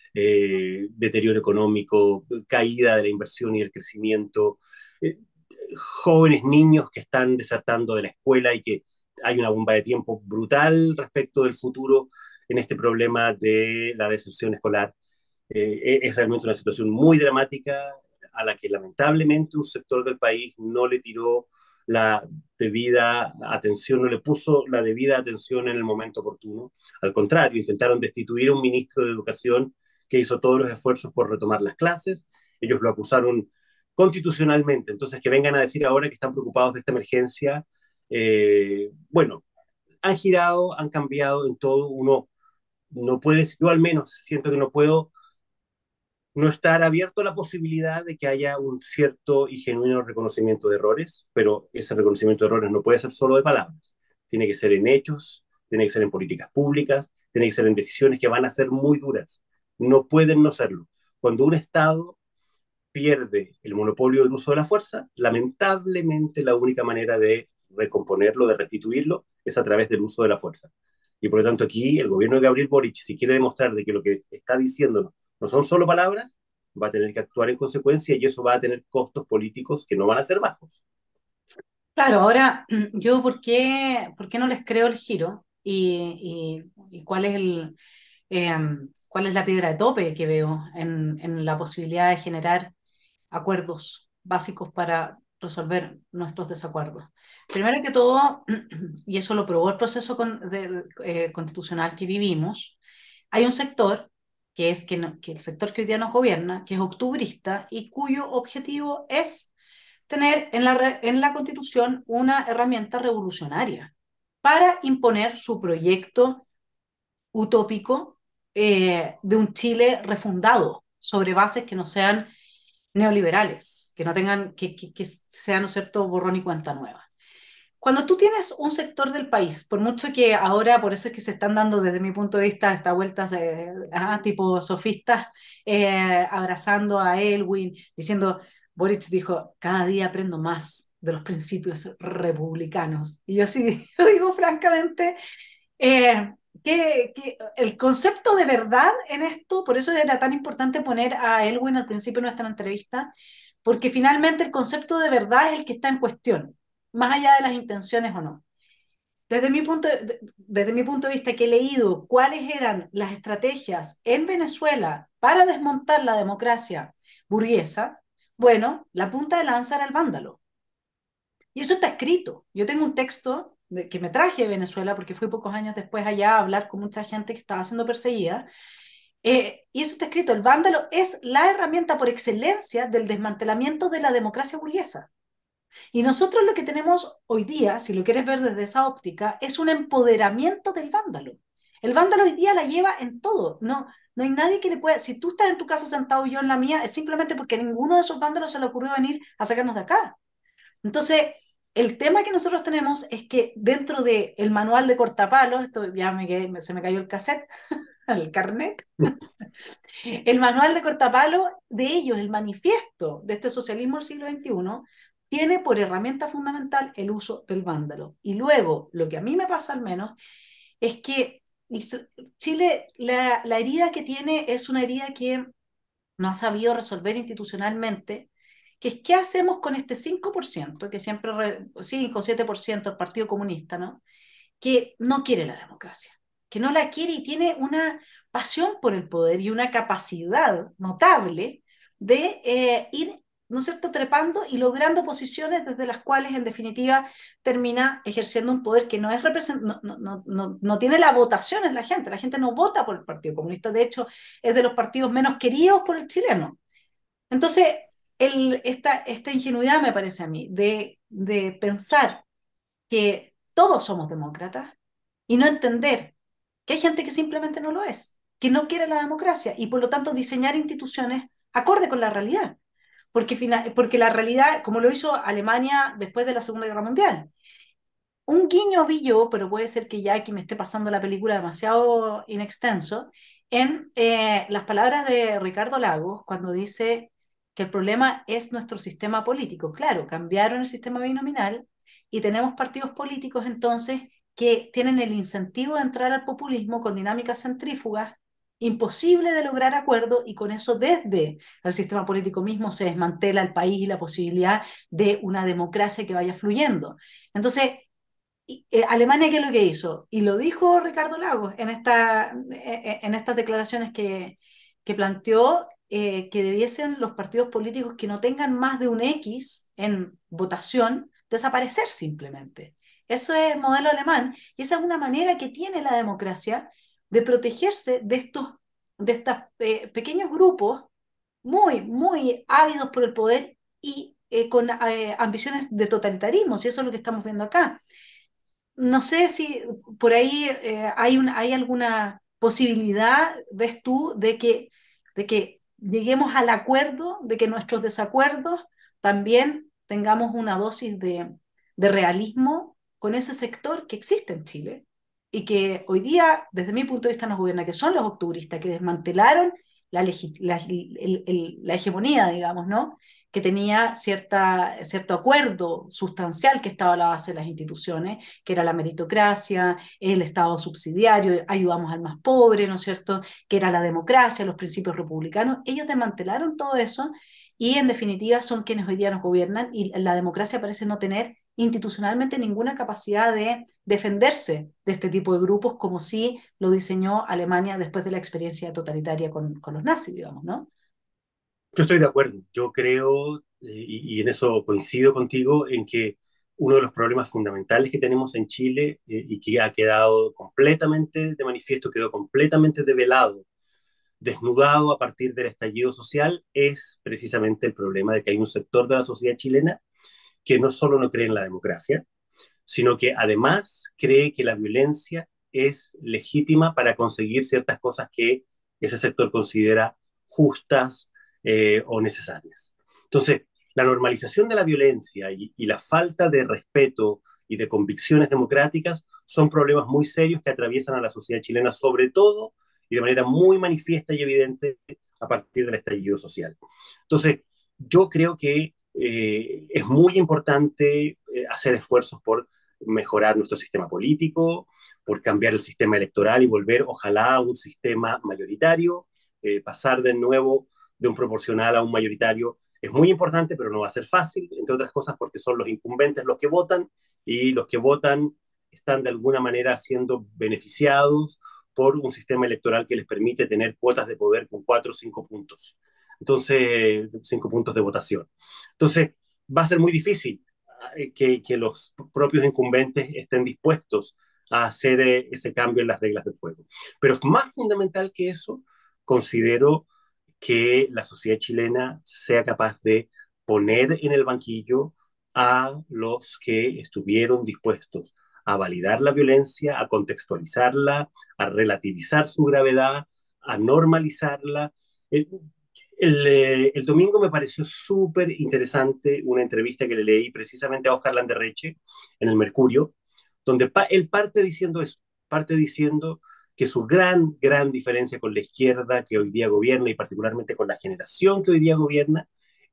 eh, deterioro económico, caída de la inversión y el crecimiento, eh, jóvenes niños que están desertando de la escuela y que hay una bomba de tiempo brutal respecto del futuro en este problema de la deserción escolar. Eh, es realmente una situación muy dramática a la que lamentablemente un sector del país no le tiró la debida atención, no le puso la debida atención en el momento oportuno. Al contrario, intentaron destituir a un ministro de Educación que hizo todos los esfuerzos por retomar las clases. Ellos lo acusaron constitucionalmente. Entonces, que vengan a decir ahora que están preocupados de esta emergencia, eh, bueno, han girado, han cambiado en todo. Uno no puede, yo al menos siento que no puedo no estar abierto a la posibilidad de que haya un cierto y genuino reconocimiento de errores, pero ese reconocimiento de errores no puede ser solo de palabras, tiene que ser en hechos, tiene que ser en políticas públicas, tiene que ser en decisiones que van a ser muy duras, no pueden no serlo. Cuando un Estado pierde el monopolio del uso de la fuerza, lamentablemente la única manera de recomponerlo, de restituirlo, es a través del uso de la fuerza. Y por lo tanto aquí el gobierno de Gabriel Boric, si quiere demostrar de que lo que está diciendo no son solo palabras, va a tener que actuar en consecuencia y eso va a tener costos políticos que no van a ser bajos. Claro, ahora yo por qué, por qué no les creo el giro y, y, y cuál es el, eh, cuál es la piedra de tope que veo en, en la posibilidad de generar acuerdos básicos para resolver nuestros desacuerdos. Primero que todo, y eso lo probó el proceso con, de, eh, constitucional que vivimos, hay un sector que es que, no, que el sector que hoy día nos gobierna, que es octubrista y cuyo objetivo es tener en la, en la Constitución una herramienta revolucionaria para imponer su proyecto utópico eh, de un Chile refundado sobre bases que no sean neoliberales, que no tengan, que, que, que sean, ¿no es cierto?, borrón y cuenta nueva. Cuando tú tienes un sector del país, por mucho que ahora, por eso es que se están dando desde mi punto de vista estas vueltas eh, ah, tipo sofistas, eh, abrazando a Elwin, diciendo, Boric dijo, cada día aprendo más de los principios republicanos. Y yo sí, yo digo francamente, eh, que, que el concepto de verdad en esto, por eso era tan importante poner a Elwin al principio de nuestra entrevista, porque finalmente el concepto de verdad es el que está en cuestión, más allá de las intenciones o no. Desde mi punto de, desde mi punto de vista, que he leído cuáles eran las estrategias en Venezuela para desmontar la democracia burguesa, bueno, la punta de lanza era el vándalo. Y eso está escrito. Yo tengo un texto de, que me traje de Venezuela, porque fui pocos años después allá a hablar con mucha gente que estaba siendo perseguida, eh, y eso está escrito. El vándalo es la herramienta por excelencia del desmantelamiento de la democracia burguesa. Y nosotros lo que tenemos hoy día, si lo quieres ver desde esa óptica, es un empoderamiento del vándalo. El vándalo hoy día la lleva en todo. No, no hay nadie que le pueda... Si tú estás en tu casa sentado y yo en la mía, es simplemente porque a ninguno de esos vándalos se le ocurrió venir a sacarnos de acá. Entonces, el tema que nosotros tenemos es que dentro del manual de cortapalos, esto ya me quedé, se me cayó el cassette, el carnet, el manual de cortapalos de ellos, el manifiesto de este socialismo del siglo veintiuno, tiene por herramienta fundamental el uso del vándalo. Y luego, lo que a mí me pasa al menos, es que Chile, la, la herida que tiene es una herida que no ha sabido resolver institucionalmente, que es qué hacemos con este cinco por ciento, que siempre, cinco o siete por ciento del Partido Comunista, ¿no?, que no quiere la democracia, que no la quiere y tiene una pasión por el poder y una capacidad notable de eh, ir, ¿no es cierto?, trepando y logrando posiciones desde las cuales en definitiva termina ejerciendo un poder que no es represent- no, no, no, no, no tiene la votación en la gente, la gente no vota por el Partido Comunista, de hecho es de los partidos menos queridos por el chileno. Entonces, el, esta, esta ingenuidad me parece a mí de, de pensar que todos somos demócratas y no entender que hay gente que simplemente no lo es, que no quiere la democracia y por lo tanto diseñar instituciones acorde con la realidad. Porque, final, porque la realidad, como lo hizo Alemania después de la Segunda Guerra Mundial, un guiño vi yo, pero puede ser que ya aquí me esté pasando la película demasiado in extenso, en eh, las palabras de Ricardo Lagos cuando dice que el problema es nuestro sistema político. Claro, cambiaron el sistema binominal y tenemos partidos políticos entonces que tienen el incentivo de entrar al populismo con dinámicas centrífugas, imposible de lograr acuerdo, y con eso desde el sistema político mismo se desmantela el país y la posibilidad de una democracia que vaya fluyendo. Entonces, y, eh, Alemania, ¿qué es lo que hizo? Y lo dijo Ricardo Lagos en, esta, eh, en estas declaraciones que, que planteó, eh, que debiesen los partidos políticos que no tengan más de un X en votación desaparecer simplemente. Eso es el modelo alemán y esa es una manera que tiene la democracia de protegerse de estos de estos eh, pequeños grupos muy, muy ávidos por el poder y eh, con eh, ambiciones de totalitarismo, si eso es lo que estamos viendo acá. No sé si por ahí eh, hay, un, hay alguna posibilidad, ves tú, de que, de que lleguemos al acuerdo, de que nuestros desacuerdos también tengamos una dosis de, de realismo con ese sector que existe en Chile y que hoy día, desde mi punto de vista, nos gobierna, que son los octubristas, que desmantelaron la, legi- la, el- el- la hegemonía, digamos, ¿no? Que tenía cierta, cierto acuerdo sustancial que estaba a la base de las instituciones, que era la meritocracia, el Estado subsidiario, ayudamos al más pobre, ¿no es cierto?, que era la democracia, los principios republicanos. Ellos desmantelaron todo eso y en definitiva son quienes hoy día nos gobiernan y la democracia parece no tener institucionalmente ninguna capacidad de defenderse de este tipo de grupos como sí lo diseñó Alemania después de la experiencia totalitaria con, con los nazis, digamos, ¿no? Yo estoy de acuerdo. Yo creo, eh, y, y en eso coincido contigo, en que uno de los problemas fundamentales que tenemos en Chile eh, y que ha quedado completamente de manifiesto, quedó completamente develado, desnudado a partir del estallido social, es precisamente el problema de que hay un sector de la sociedad chilena que no solo no cree en la democracia, sino que además cree que la violencia es legítima para conseguir ciertas cosas que ese sector considera justas eh, o necesarias. Entonces, la normalización de la violencia y, y la falta de respeto y de convicciones democráticas son problemas muy serios que atraviesan a la sociedad chilena, sobre todo y de manera muy manifiesta y evidente a partir del estallido social. Entonces, yo creo que eh, es muy importante eh, hacer esfuerzos por mejorar nuestro sistema político, por cambiar el sistema electoral y volver, ojalá, a un sistema mayoritario, eh, pasar de nuevo de un proporcional a un mayoritario. Es muy importante, pero no va a ser fácil, entre otras cosas porque son los incumbentes los que votan y los que votan están de alguna manera siendo beneficiados por un sistema electoral que les permite tener cuotas de poder con cuatro o cinco puntos. Entonces, cinco puntos de votación. Entonces, va a ser muy difícil que, que los propios incumbentes estén dispuestos a hacer eh, ese cambio en las reglas del juego. Pero es más fundamental que eso, considero que la sociedad chilena sea capaz de poner en el banquillo a los que estuvieron dispuestos a validar la violencia, a contextualizarla, a relativizar su gravedad, a normalizarla. El, el, eh, el domingo me pareció súper interesante una entrevista que le leí precisamente a Oscar Landerreche en el Mercurio, donde pa él parte diciendo eso, parte diciendo que su gran, gran diferencia con la izquierda que hoy día gobierna y particularmente con la generación que hoy día gobierna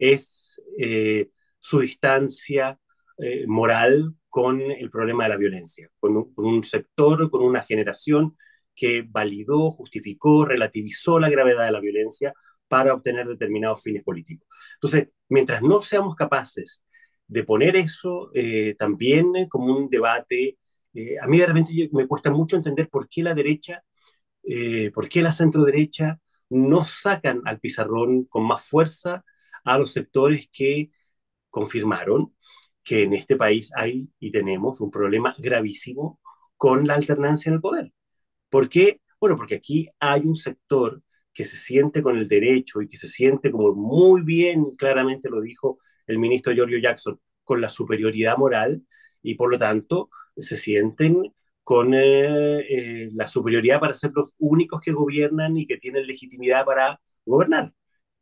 es eh, su distancia eh, moral con el problema de la violencia, con un, con un sector, con una generación que validó, justificó, relativizó la gravedad de la violencia para obtener determinados fines políticos. Entonces, mientras no seamos capaces de poner eso eh, también eh, como un debate, eh, a mí de repente me cuesta mucho entender por qué la derecha, eh, por qué la centro derecha no sacan al pizarrón con más fuerza a los sectores que confirmaron que en este país hay y tenemos un problema gravísimo con la alternancia en el poder. ¿Por qué? Bueno, porque aquí hay un sector que se siente con el derecho y que se siente, como muy bien, claramente lo dijo el ministro Giorgio Jackson, con la superioridad moral y por lo tanto se sienten con eh, eh, la superioridad para ser los únicos que gobiernan y que tienen legitimidad para gobernar.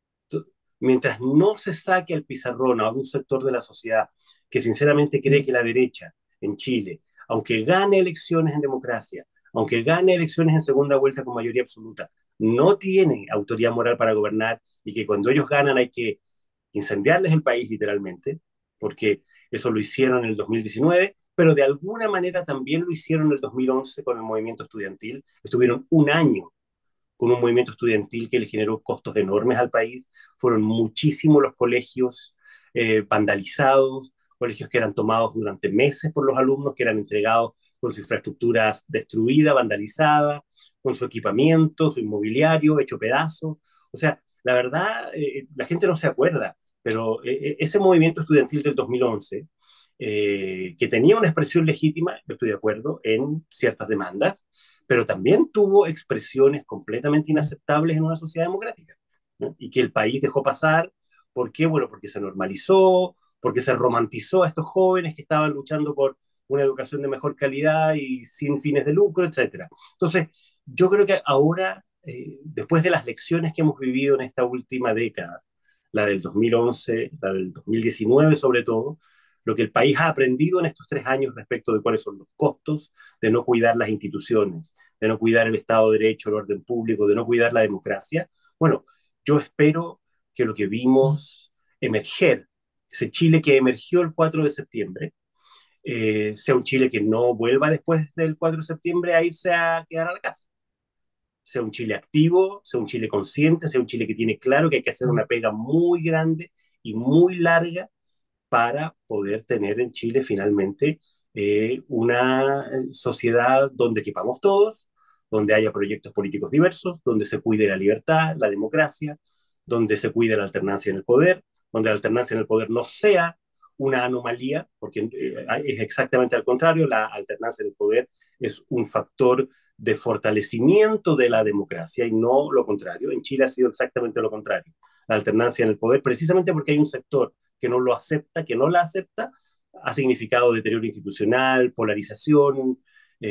Mientras no se saque al pizarrón a un sector de la sociedad que sinceramente cree que la derecha en Chile aunque gane elecciones en democracia, aunque gane elecciones en segunda vuelta con mayoría absoluta, no tiene autoridad moral para gobernar y que cuando ellos ganan hay que incendiarles el país literalmente, porque eso lo hicieron en el dos mil diecinueve, pero de alguna manera también lo hicieron en el dos mil once con el movimiento estudiantil. Estuvieron un año con un movimiento estudiantil que le generó costos enormes al país. Fueron muchísimos los colegios eh, vandalizados, colegios que eran tomados durante meses por los alumnos, que eran entregados con su infraestructura destruida, vandalizada, con su equipamiento, su inmobiliario hecho pedazos. O sea, la verdad, eh, la gente no se acuerda, pero eh, ese movimiento estudiantil del dos mil once, eh, que tenía una expresión legítima, yo estoy de acuerdo, en ciertas demandas, pero también tuvo expresiones completamente inaceptables en una sociedad democrática, ¿no? Y que el país dejó pasar. ¿Por qué? Bueno, porque se normalizó, porque se romantizó a estos jóvenes que estaban luchando por una educación de mejor calidad y sin fines de lucro, etcétera. Entonces, yo creo que ahora, eh, después de las lecciones que hemos vivido en esta última década, la del dos mil once, la del dos mil diecinueve sobre todo, lo que el país ha aprendido en estos tres años respecto de cuáles son los costos de no cuidar las instituciones, de no cuidar el Estado de Derecho, el orden público, de no cuidar la democracia. Bueno, yo espero que lo que vimos emerger, ese Chile que emergió el cuatro de septiembre, eh, sea un Chile que no vuelva después del cuatro de septiembre a irse a quedar a la casa. Sea un Chile activo, sea un Chile consciente, sea un Chile que tiene claro que hay que hacer una pega muy grande y muy larga para poder tener en Chile finalmente eh, una sociedad donde quepamos todos, donde haya proyectos políticos diversos, donde se cuide la libertad, la democracia, donde se cuide la alternancia en el poder, donde la alternancia en el poder no sea una anomalía, porque eh, es exactamente al contrario, la alternancia en el poder es un factor de fortalecimiento de la democracia y no lo contrario. En Chile ha sido exactamente lo contrario. La alternancia en el poder, precisamente porque hay un sector que no lo acepta, que no la acepta, ha significado deterioro institucional, polarización,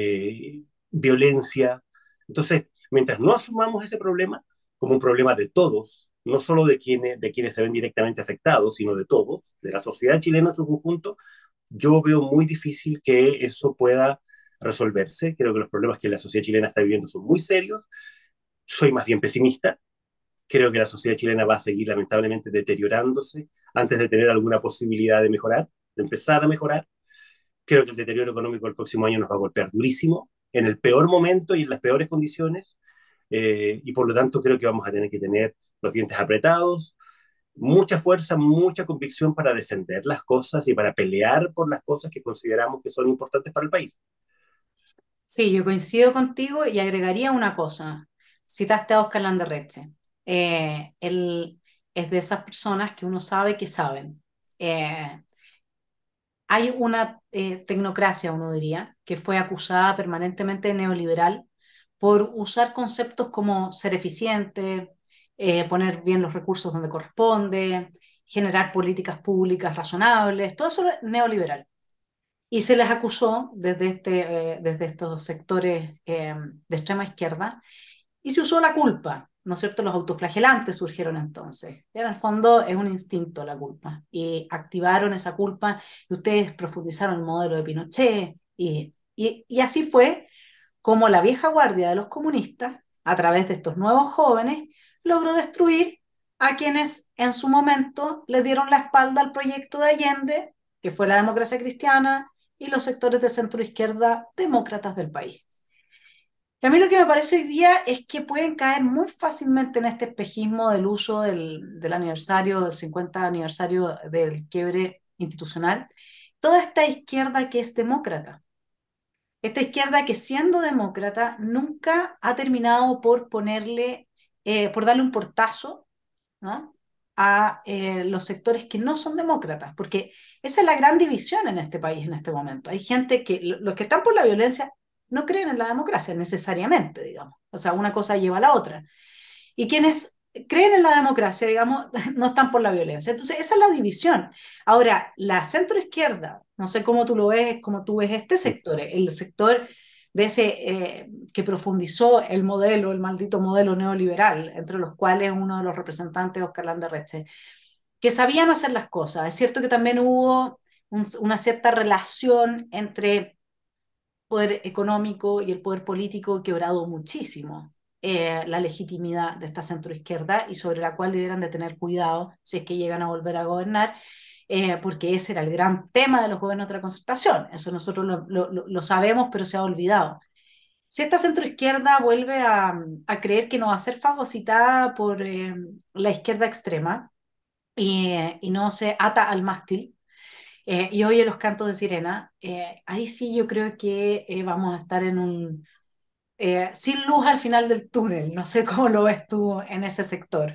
eh, violencia. Entonces, mientras no asumamos ese problema como un problema de todos, no solo de quienes, de quienes se ven directamente afectados, sino de todos, de la sociedad chilena en su conjunto, yo veo muy difícil que eso pueda resolverse. Creo que los problemas que la sociedad chilena está viviendo son muy serios. Soy más bien pesimista. Creo que la sociedad chilena va a seguir lamentablemente deteriorándose antes de tener alguna posibilidad de mejorar, de empezar a mejorar. Creo que el deterioro económico del próximo año nos va a golpear durísimo, en el peor momento y en las peores condiciones, eh, y por lo tanto creo que vamos a tener que tener los dientes apretados, mucha fuerza, mucha convicción para defender las cosas y para pelear por las cosas que consideramos que son importantes para el país. Sí, yo coincido contigo y agregaría una cosa. Citaste a Oscar Landerreche. Eh, él es de esas personas que uno sabe que saben. Eh, hay una eh, tecnocracia, uno diría, que fue acusada permanentemente de neoliberal por usar conceptos como ser eficiente, eh, poner bien los recursos donde corresponde, generar políticas públicas razonables, todo eso es neoliberal. Y se les acusó desde, este, eh, desde estos sectores eh, de extrema izquierda y se usó la culpa, ¿no es cierto? Los autoflagelantes surgieron entonces. Y en el fondo es un instinto la culpa. Y activaron esa culpa y ustedes profundizaron el modelo de Pinochet. Y, y, y así fue como la vieja guardia de los comunistas, a través de estos nuevos jóvenes, logró destruir a quienes en su momento le dieron la espalda al proyecto de Allende, que fue la democracia cristiana, y los sectores de centro-izquierda demócratas del país. Y a mí lo que me parece hoy día es que pueden caer muy fácilmente en este espejismo del uso del, del aniversario, del cincuenta aniversario del quiebre institucional, toda esta izquierda que es demócrata. Esta izquierda que siendo demócrata nunca ha terminado por ponerle, eh, por darle un portazo, ¿no?, a eh, los sectores que no son demócratas, porque esa es la gran división en este país en este momento. Hay gente que, los que están por la violencia, no creen en la democracia necesariamente, digamos. O sea, una cosa lleva a la otra. Y quienes creen en la democracia, digamos, no están por la violencia. Entonces, esa es la división. Ahora, la centroizquierda, no sé cómo tú lo ves, cómo tú ves este sector, el sector de ese eh, que profundizó el modelo, el maldito modelo neoliberal, entre los cuales uno de los representantes, Oscar Landerreche, que sabían hacer las cosas. Es cierto que también hubo un, una cierta relación entre poder económico y el poder político quebrado muchísimo eh, la legitimidad de esta centroizquierda y sobre la cual debieran de tener cuidado si es que llegan a volver a gobernar, eh, porque ese era el gran tema de los gobiernos de la concertación. Eso nosotros lo, lo, lo sabemos, pero se ha olvidado. Si esta centroizquierda vuelve a, a creer que no va a ser fagocitada por eh, la izquierda extrema y, y no se ata al mástil, eh, y oye los cantos de sirena, eh, ahí sí yo creo que eh, vamos a estar en un, eh, sin luz al final del túnel. No sé cómo lo ves tú en ese sector.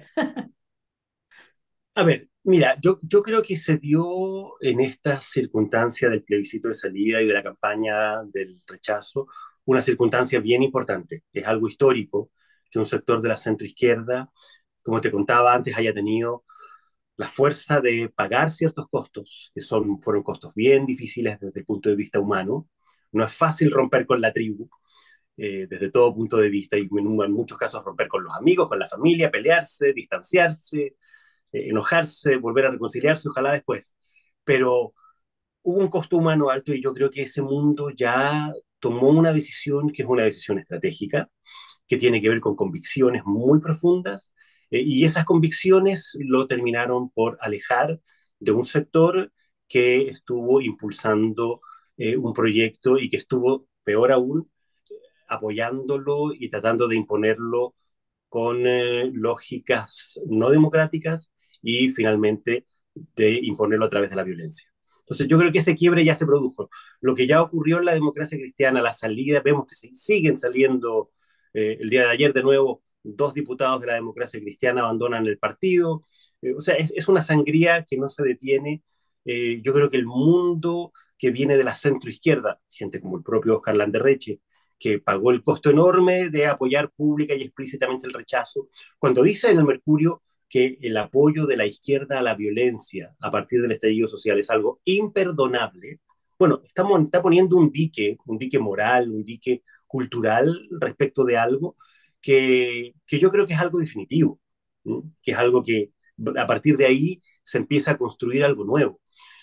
A ver, mira, yo, yo creo que se dio en esta circunstancia del plebiscito de salida y de la campaña del rechazo una circunstancia bien importante. Es algo histórico que un sector de la centroizquierda, como te contaba antes, haya tenido la fuerza de pagar ciertos costos, que son, fueron costos bien difíciles desde el punto de vista humano. No es fácil romper con la tribu, eh, desde todo punto de vista, y en, en muchos casos romper con los amigos, con la familia, pelearse, distanciarse, eh, enojarse, volver a reconciliarse, ojalá después. Pero hubo un costo humano alto y yo creo que ese mundo ya tomó una decisión que es una decisión estratégica, que tiene que ver con convicciones muy profundas, eh, y esas convicciones lo terminaron por alejar de un sector que estuvo impulsando eh, un proyecto y que estuvo, peor aún, apoyándolo y tratando de imponerlo con eh, lógicas no democráticas y finalmente de imponerlo a través de la violencia. Entonces yo creo que ese quiebre ya se produjo. Lo que ya ocurrió en la democracia cristiana, la salida, vemos que se siguen saliendo, eh, el día de ayer de nuevo, dos diputados de la democracia cristiana abandonan el partido. Eh, o sea, es, es, una sangría que no se detiene. Eh, yo creo que el mundo que viene de la centroizquierda, gente como el propio Oscar Landerreche, que pagó el costo enorme de apoyar pública y explícitamente el rechazo, cuando dice en el Mercurio que el apoyo de la izquierda a la violencia a partir del estallido social es algo imperdonable, bueno, estamos, está poniendo un dique, un dique moral, un dique cultural respecto de algo que, que yo creo que es algo definitivo, ¿sí? Que es algo que a partir de ahí se empieza a construir algo nuevo.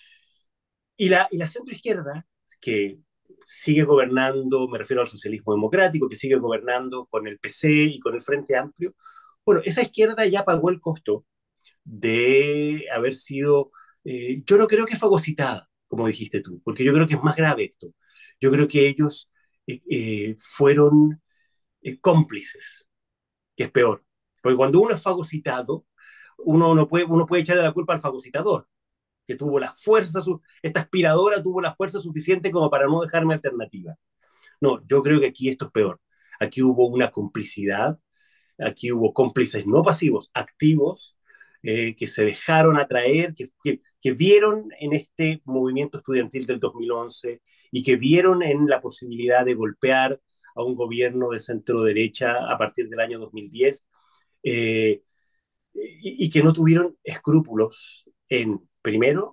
Y la, y la centroizquierda, que sigue gobernando, me refiero al socialismo democrático, que sigue gobernando con el P C y con el Frente Amplio, bueno, esa izquierda ya pagó el costo de haber sido, eh, yo no creo que fagocitada, como dijiste tú, porque yo creo que es más grave esto. Yo creo que ellos eh, eh, fueron eh, cómplices, que es peor. Porque cuando uno es fagocitado, uno, no puede, uno puede echarle la culpa al fagocitador, que tuvo la fuerza, esta aspiradora tuvo la fuerza suficiente como para no dejarme alternativa. No, yo creo que aquí esto es peor. Aquí hubo una complicidad, aquí hubo cómplices no pasivos, activos, eh, que se dejaron atraer, que, que, que vieron en este movimiento estudiantil del dos mil once y que vieron en la posibilidad de golpear a un gobierno de centro derecha a partir del año dos mil diez, eh, y, y que no tuvieron escrúpulos en, primero,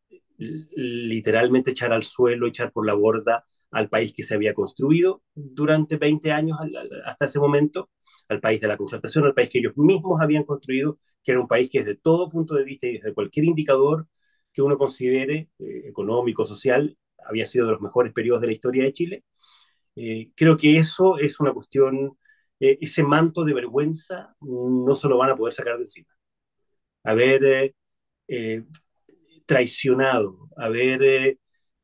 literalmente echar al suelo, echar por la borda al país que se había construido durante veinte años hasta ese momento, al país de la concertación, al país que ellos mismos habían construido, que era un país que desde todo punto de vista y desde cualquier indicador que uno considere, eh, económico, social, había sido de los mejores periodos de la historia de Chile. Eh, creo que eso es una cuestión, eh, ese manto de vergüenza no se lo van a poder sacar de encima. Haber eh, eh, traicionado, haber eh,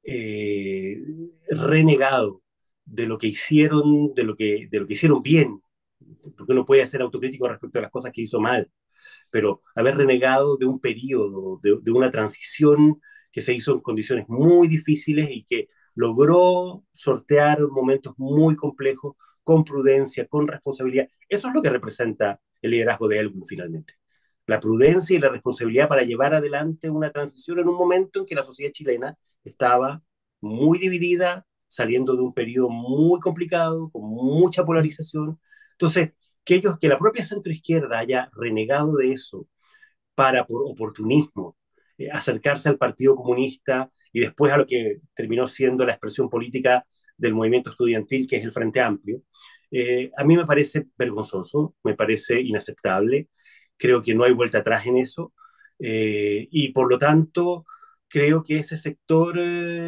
eh, renegado de lo que hicieron, de lo que, de lo que hicieron bien, porque uno puede ser autocrítico respecto a las cosas que hizo mal, pero haber renegado de un periodo, de, de una transición que se hizo en condiciones muy difíciles y que logró sortear momentos muy complejos con prudencia, con responsabilidad. Eso es lo que representa el liderazgo de Elwin finalmente. La prudencia y la responsabilidad para llevar adelante una transición en un momento en que la sociedad chilena estaba muy dividida, saliendo de un periodo muy complicado, con mucha polarización. Entonces, que ellos, que la propia centroizquierda haya renegado de eso para, por oportunismo, eh, acercarse al Partido Comunista y después a lo que terminó siendo la expresión política del movimiento estudiantil, que es el Frente Amplio, eh, a mí me parece vergonzoso, me parece inaceptable, creo que no hay vuelta atrás en eso, eh, y por lo tanto creo que ese sector eh,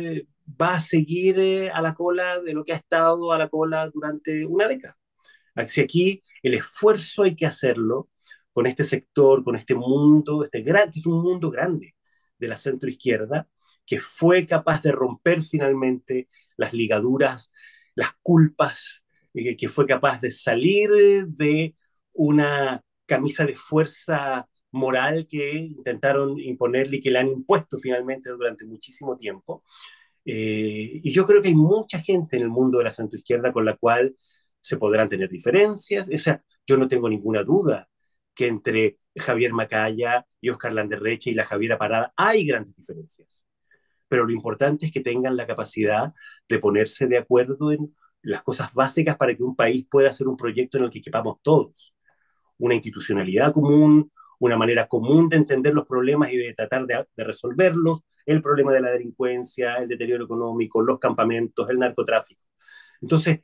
va a seguir eh, a la cola de lo que ha estado a la cola durante una década. Así aquí el esfuerzo hay que hacerlo con este sector, con este mundo, este gran, que es un mundo grande de la centroizquierda, que fue capaz de romper finalmente las ligaduras, las culpas, eh, que fue capaz de salir de una camisa de fuerza moral que intentaron imponerle y que le han impuesto finalmente durante muchísimo tiempo. Eh, y yo creo que hay mucha gente en el mundo de la centroizquierda con la cual se podrán tener diferencias. O sea, yo no tengo ninguna duda que entre Javier Macaya y Oscar Landerreche y la Javiera Parada hay grandes diferencias. Pero lo importante es que tengan la capacidad de ponerse de acuerdo en las cosas básicas para que un país pueda hacer un proyecto en el que quepamos todos. Una institucionalidad común, una manera común de entender los problemas y de tratar de, de resolverlos, el problema de la delincuencia, el deterioro económico, los campamentos, el narcotráfico. Entonces,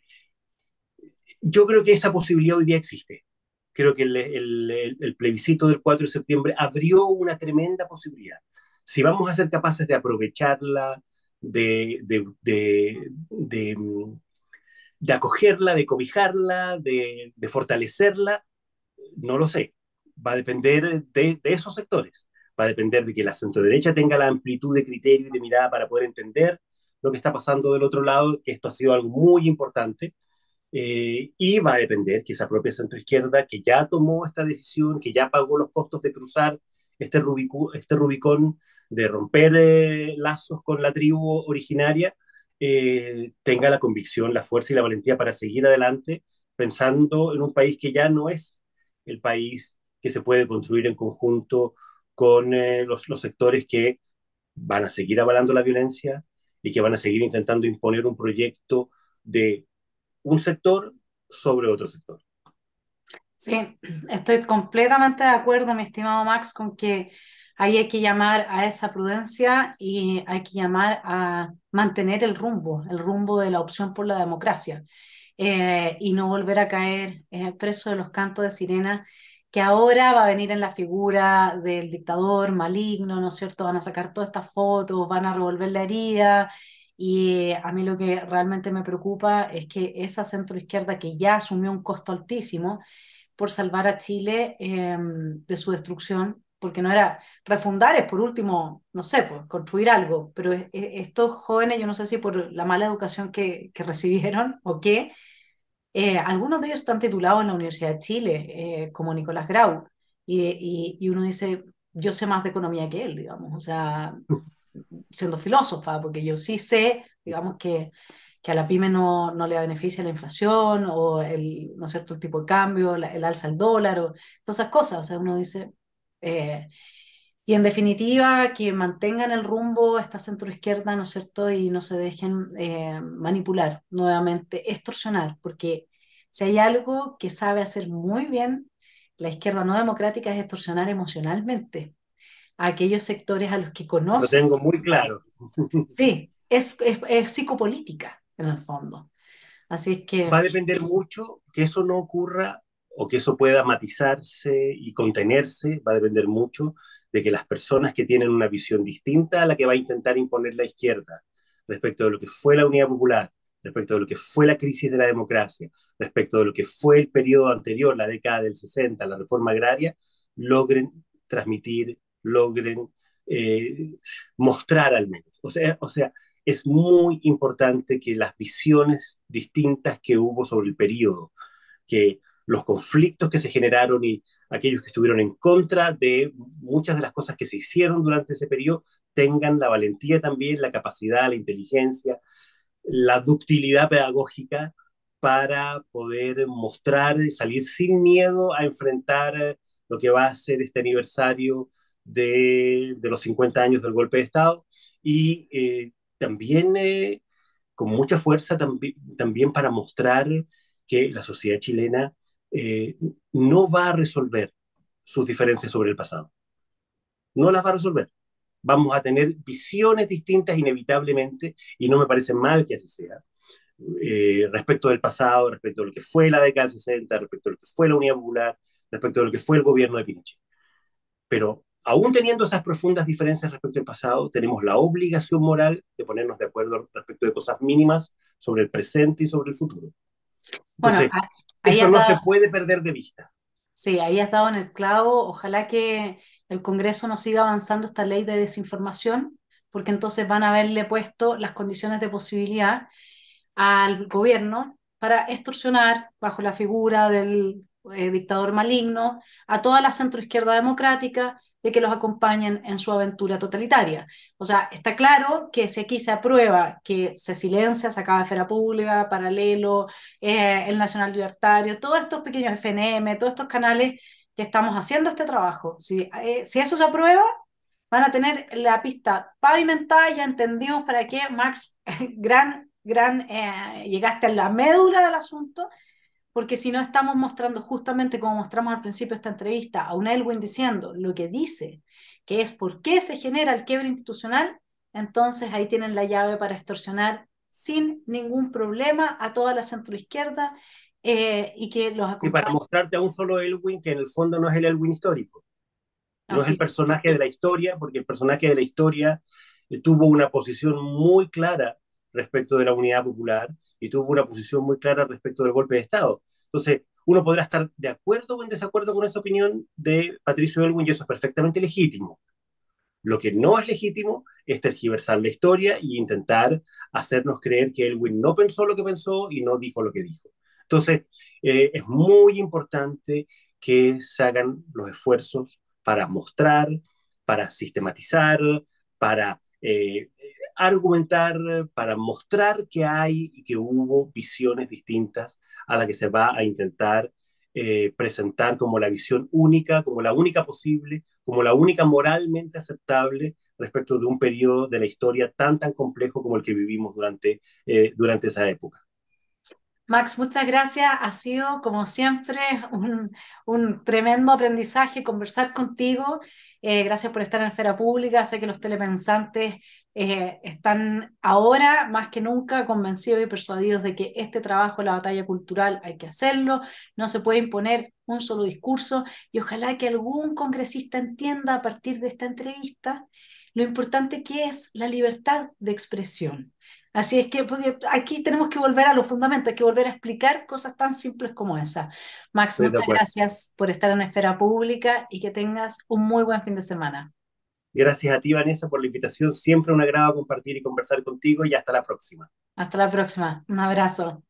yo creo que esa posibilidad hoy día existe. Creo que el, el, el plebiscito del cuatro de septiembre abrió una tremenda posibilidad. Si vamos a ser capaces de aprovecharla, de, de, de, de, de acogerla, de cobijarla, de, de fortalecerla, no lo sé. Va a depender de, de esos sectores. Va a depender de que la centroderecha tenga la amplitud de criterio y de mirada para poder entender lo que está pasando del otro lado, que esto ha sido algo muy importante. Eh, y va a depender que esa propia centroizquierda, que ya tomó esta decisión, que ya pagó los costos de cruzar este, Rubicu, este Rubicón, de romper eh, lazos con la tribu originaria, eh, tenga la convicción, la fuerza y la valentía para seguir adelante, pensando en un país que ya no es el país que se puede construir en conjunto con eh, los, los sectores que van a seguir avalando la violencia y que van a seguir intentando imponer un proyecto de un sector sobre otro sector. Sí, estoy completamente de acuerdo, mi estimado Max, con que ahí hay que llamar a esa prudencia y hay que llamar a mantener el rumbo, el rumbo de la opción por la democracia, eh, y no volver a caer eh, preso de los cantos de sirena, que ahora va a venir en la figura del dictador maligno, ¿no es cierto? Van a sacar todas estas fotos, van a revolver la herida. Y a mí lo que realmente me preocupa es que esa centroizquierda que ya asumió un costo altísimo por salvar a Chile eh, de su destrucción, porque no era refundar, es por último, no sé, pues, construir algo, pero es, es, estos jóvenes, yo no sé si por la mala educación que, que recibieron o qué, eh, algunos de ellos están titulados en la Universidad de Chile, eh, como Nicolás Grau, y, y, y uno dice, yo sé más de economía que él, digamos, o sea, siendo filósofa, porque yo sí sé, digamos, que que a la pyme no, no le beneficia la inflación o el, ¿no es cierto?, el tipo de cambio, la, el alza del dólar, o todas esas cosas. O sea, uno dice, eh, y en definitiva, que mantengan el rumbo esta centroizquierda, ¿no es cierto?, y no se dejen eh, manipular nuevamente, extorsionar, porque si hay algo que sabe hacer muy bien la izquierda no democrática es extorsionar emocionalmente a aquellos sectores a los que Lo conoce. tengo muy claro. Sí, es, es, es psicopolítica en el fondo. Así es Va que, a depender mucho que eso no ocurra o que eso pueda matizarse y contenerse, va a depender mucho de que las personas que tienen una visión distinta a la que va a intentar imponer la izquierda respecto de lo que fue la Unidad Popular, respecto de lo que fue la crisis de la democracia, respecto de lo que fue el periodo anterior, la década del sesenta, la reforma agraria, logren transmitir, logren eh, mostrar al menos. O sea, o sea, es muy importante que las visiones distintas que hubo sobre el periodo, que los conflictos que se generaron y aquellos que estuvieron en contra de muchas de las cosas que se hicieron durante ese periodo, tengan la valentía también, la capacidad, la inteligencia, la ductilidad pedagógica para poder mostrar y salir sin miedo a enfrentar lo que va a ser este aniversario de, de los cincuenta años del golpe de Estado y eh, también eh, con mucha fuerza tambi también para mostrar que la sociedad chilena eh, no va a resolver sus diferencias sobre el pasado, no las va a resolver. Vamos a tener visiones distintas inevitablemente y no me parece mal que así sea. Eh, respecto del pasado, respecto de lo que fue la década del sesenta, respecto de lo que fue la Unidad Popular, respecto de lo que fue el gobierno de Pinochet. Pero aún teniendo esas profundas diferencias respecto al pasado, tenemos la obligación moral de ponernos de acuerdo respecto de cosas mínimas sobre el presente y sobre el futuro. Bueno, Entonces, a- ahí eso has no se dado, puede perder de vista. sí, ahí has dado en el clavo. Ojalá que el Congreso no siga avanzando esta ley de desinformación, porque entonces van a haberle puesto las condiciones de posibilidad al gobierno para extorsionar, bajo la figura del eh, dictador maligno, a toda la centroizquierda democrática de que los acompañen en su aventura totalitaria. O sea, está claro que si aquí se aprueba que se silencia, se acaba Esfera Pública, Paralelo, eh, el Nacional Libertario, todos estos pequeños F N M, todos estos canales que estamos haciendo este trabajo, si, eh, si eso se aprueba, van a tener la pista pavimentada. Ya entendimos para qué, Max, gran, gran, eh, llegaste a la médula del asunto, porque si no estamos mostrando justamente como mostramos al principio de esta entrevista a un Elwin diciendo lo que dice, que es por qué se genera el quiebre institucional, entonces ahí tienen la llave para extorsionar sin ningún problema a toda la centroizquierda, eh, y que los Y para acompañe. mostrarte a un solo Elwin que en el fondo no es el Elwin histórico, no es el Así. personaje de la historia, porque el personaje de la historia eh, tuvo una posición muy clara respecto de la unidad popular y tuvo una posición muy clara respecto del golpe de Estado. Entonces, uno podrá estar de acuerdo o en desacuerdo con esa opinión de Patricio Elwin y eso es perfectamente legítimo. Lo que no es legítimo es tergiversar la historia y intentar hacernos creer que Elwin no pensó lo que pensó y no dijo lo que dijo. Entonces, eh, es muy importante que se hagan los esfuerzos para mostrar, para sistematizar, para eh, argumentar, para mostrar que hay y que hubo visiones distintas a la que se va a intentar eh, presentar como la visión única, como la única posible, como la única moralmente aceptable respecto de un periodo de la historia tan, tan complejo como el que vivimos durante, eh, durante esa época. Max, muchas gracias. Ha sido, como siempre, un, un tremendo aprendizaje conversar contigo. Eh, gracias por estar en Esfera Pública. Sé que los telepensantes eh, están ahora más que nunca convencidos y persuadidos de que este trabajo, la batalla cultural, hay que hacerlo. No se puede imponer un solo discurso y ojalá que algún congresista entienda a partir de esta entrevista lo importante que es la libertad de expresión. Así es que, porque aquí tenemos que volver a los fundamentos, hay que volver a explicar cosas tan simples como esa. Max, Estoy de muchas acuerdo. gracias por estar en Esfera Pública y que tengas un muy buen fin de semana. Gracias a ti, Vanessa, por la invitación. Siempre un agrado compartir y conversar contigo y hasta la próxima. Hasta la próxima. Un abrazo.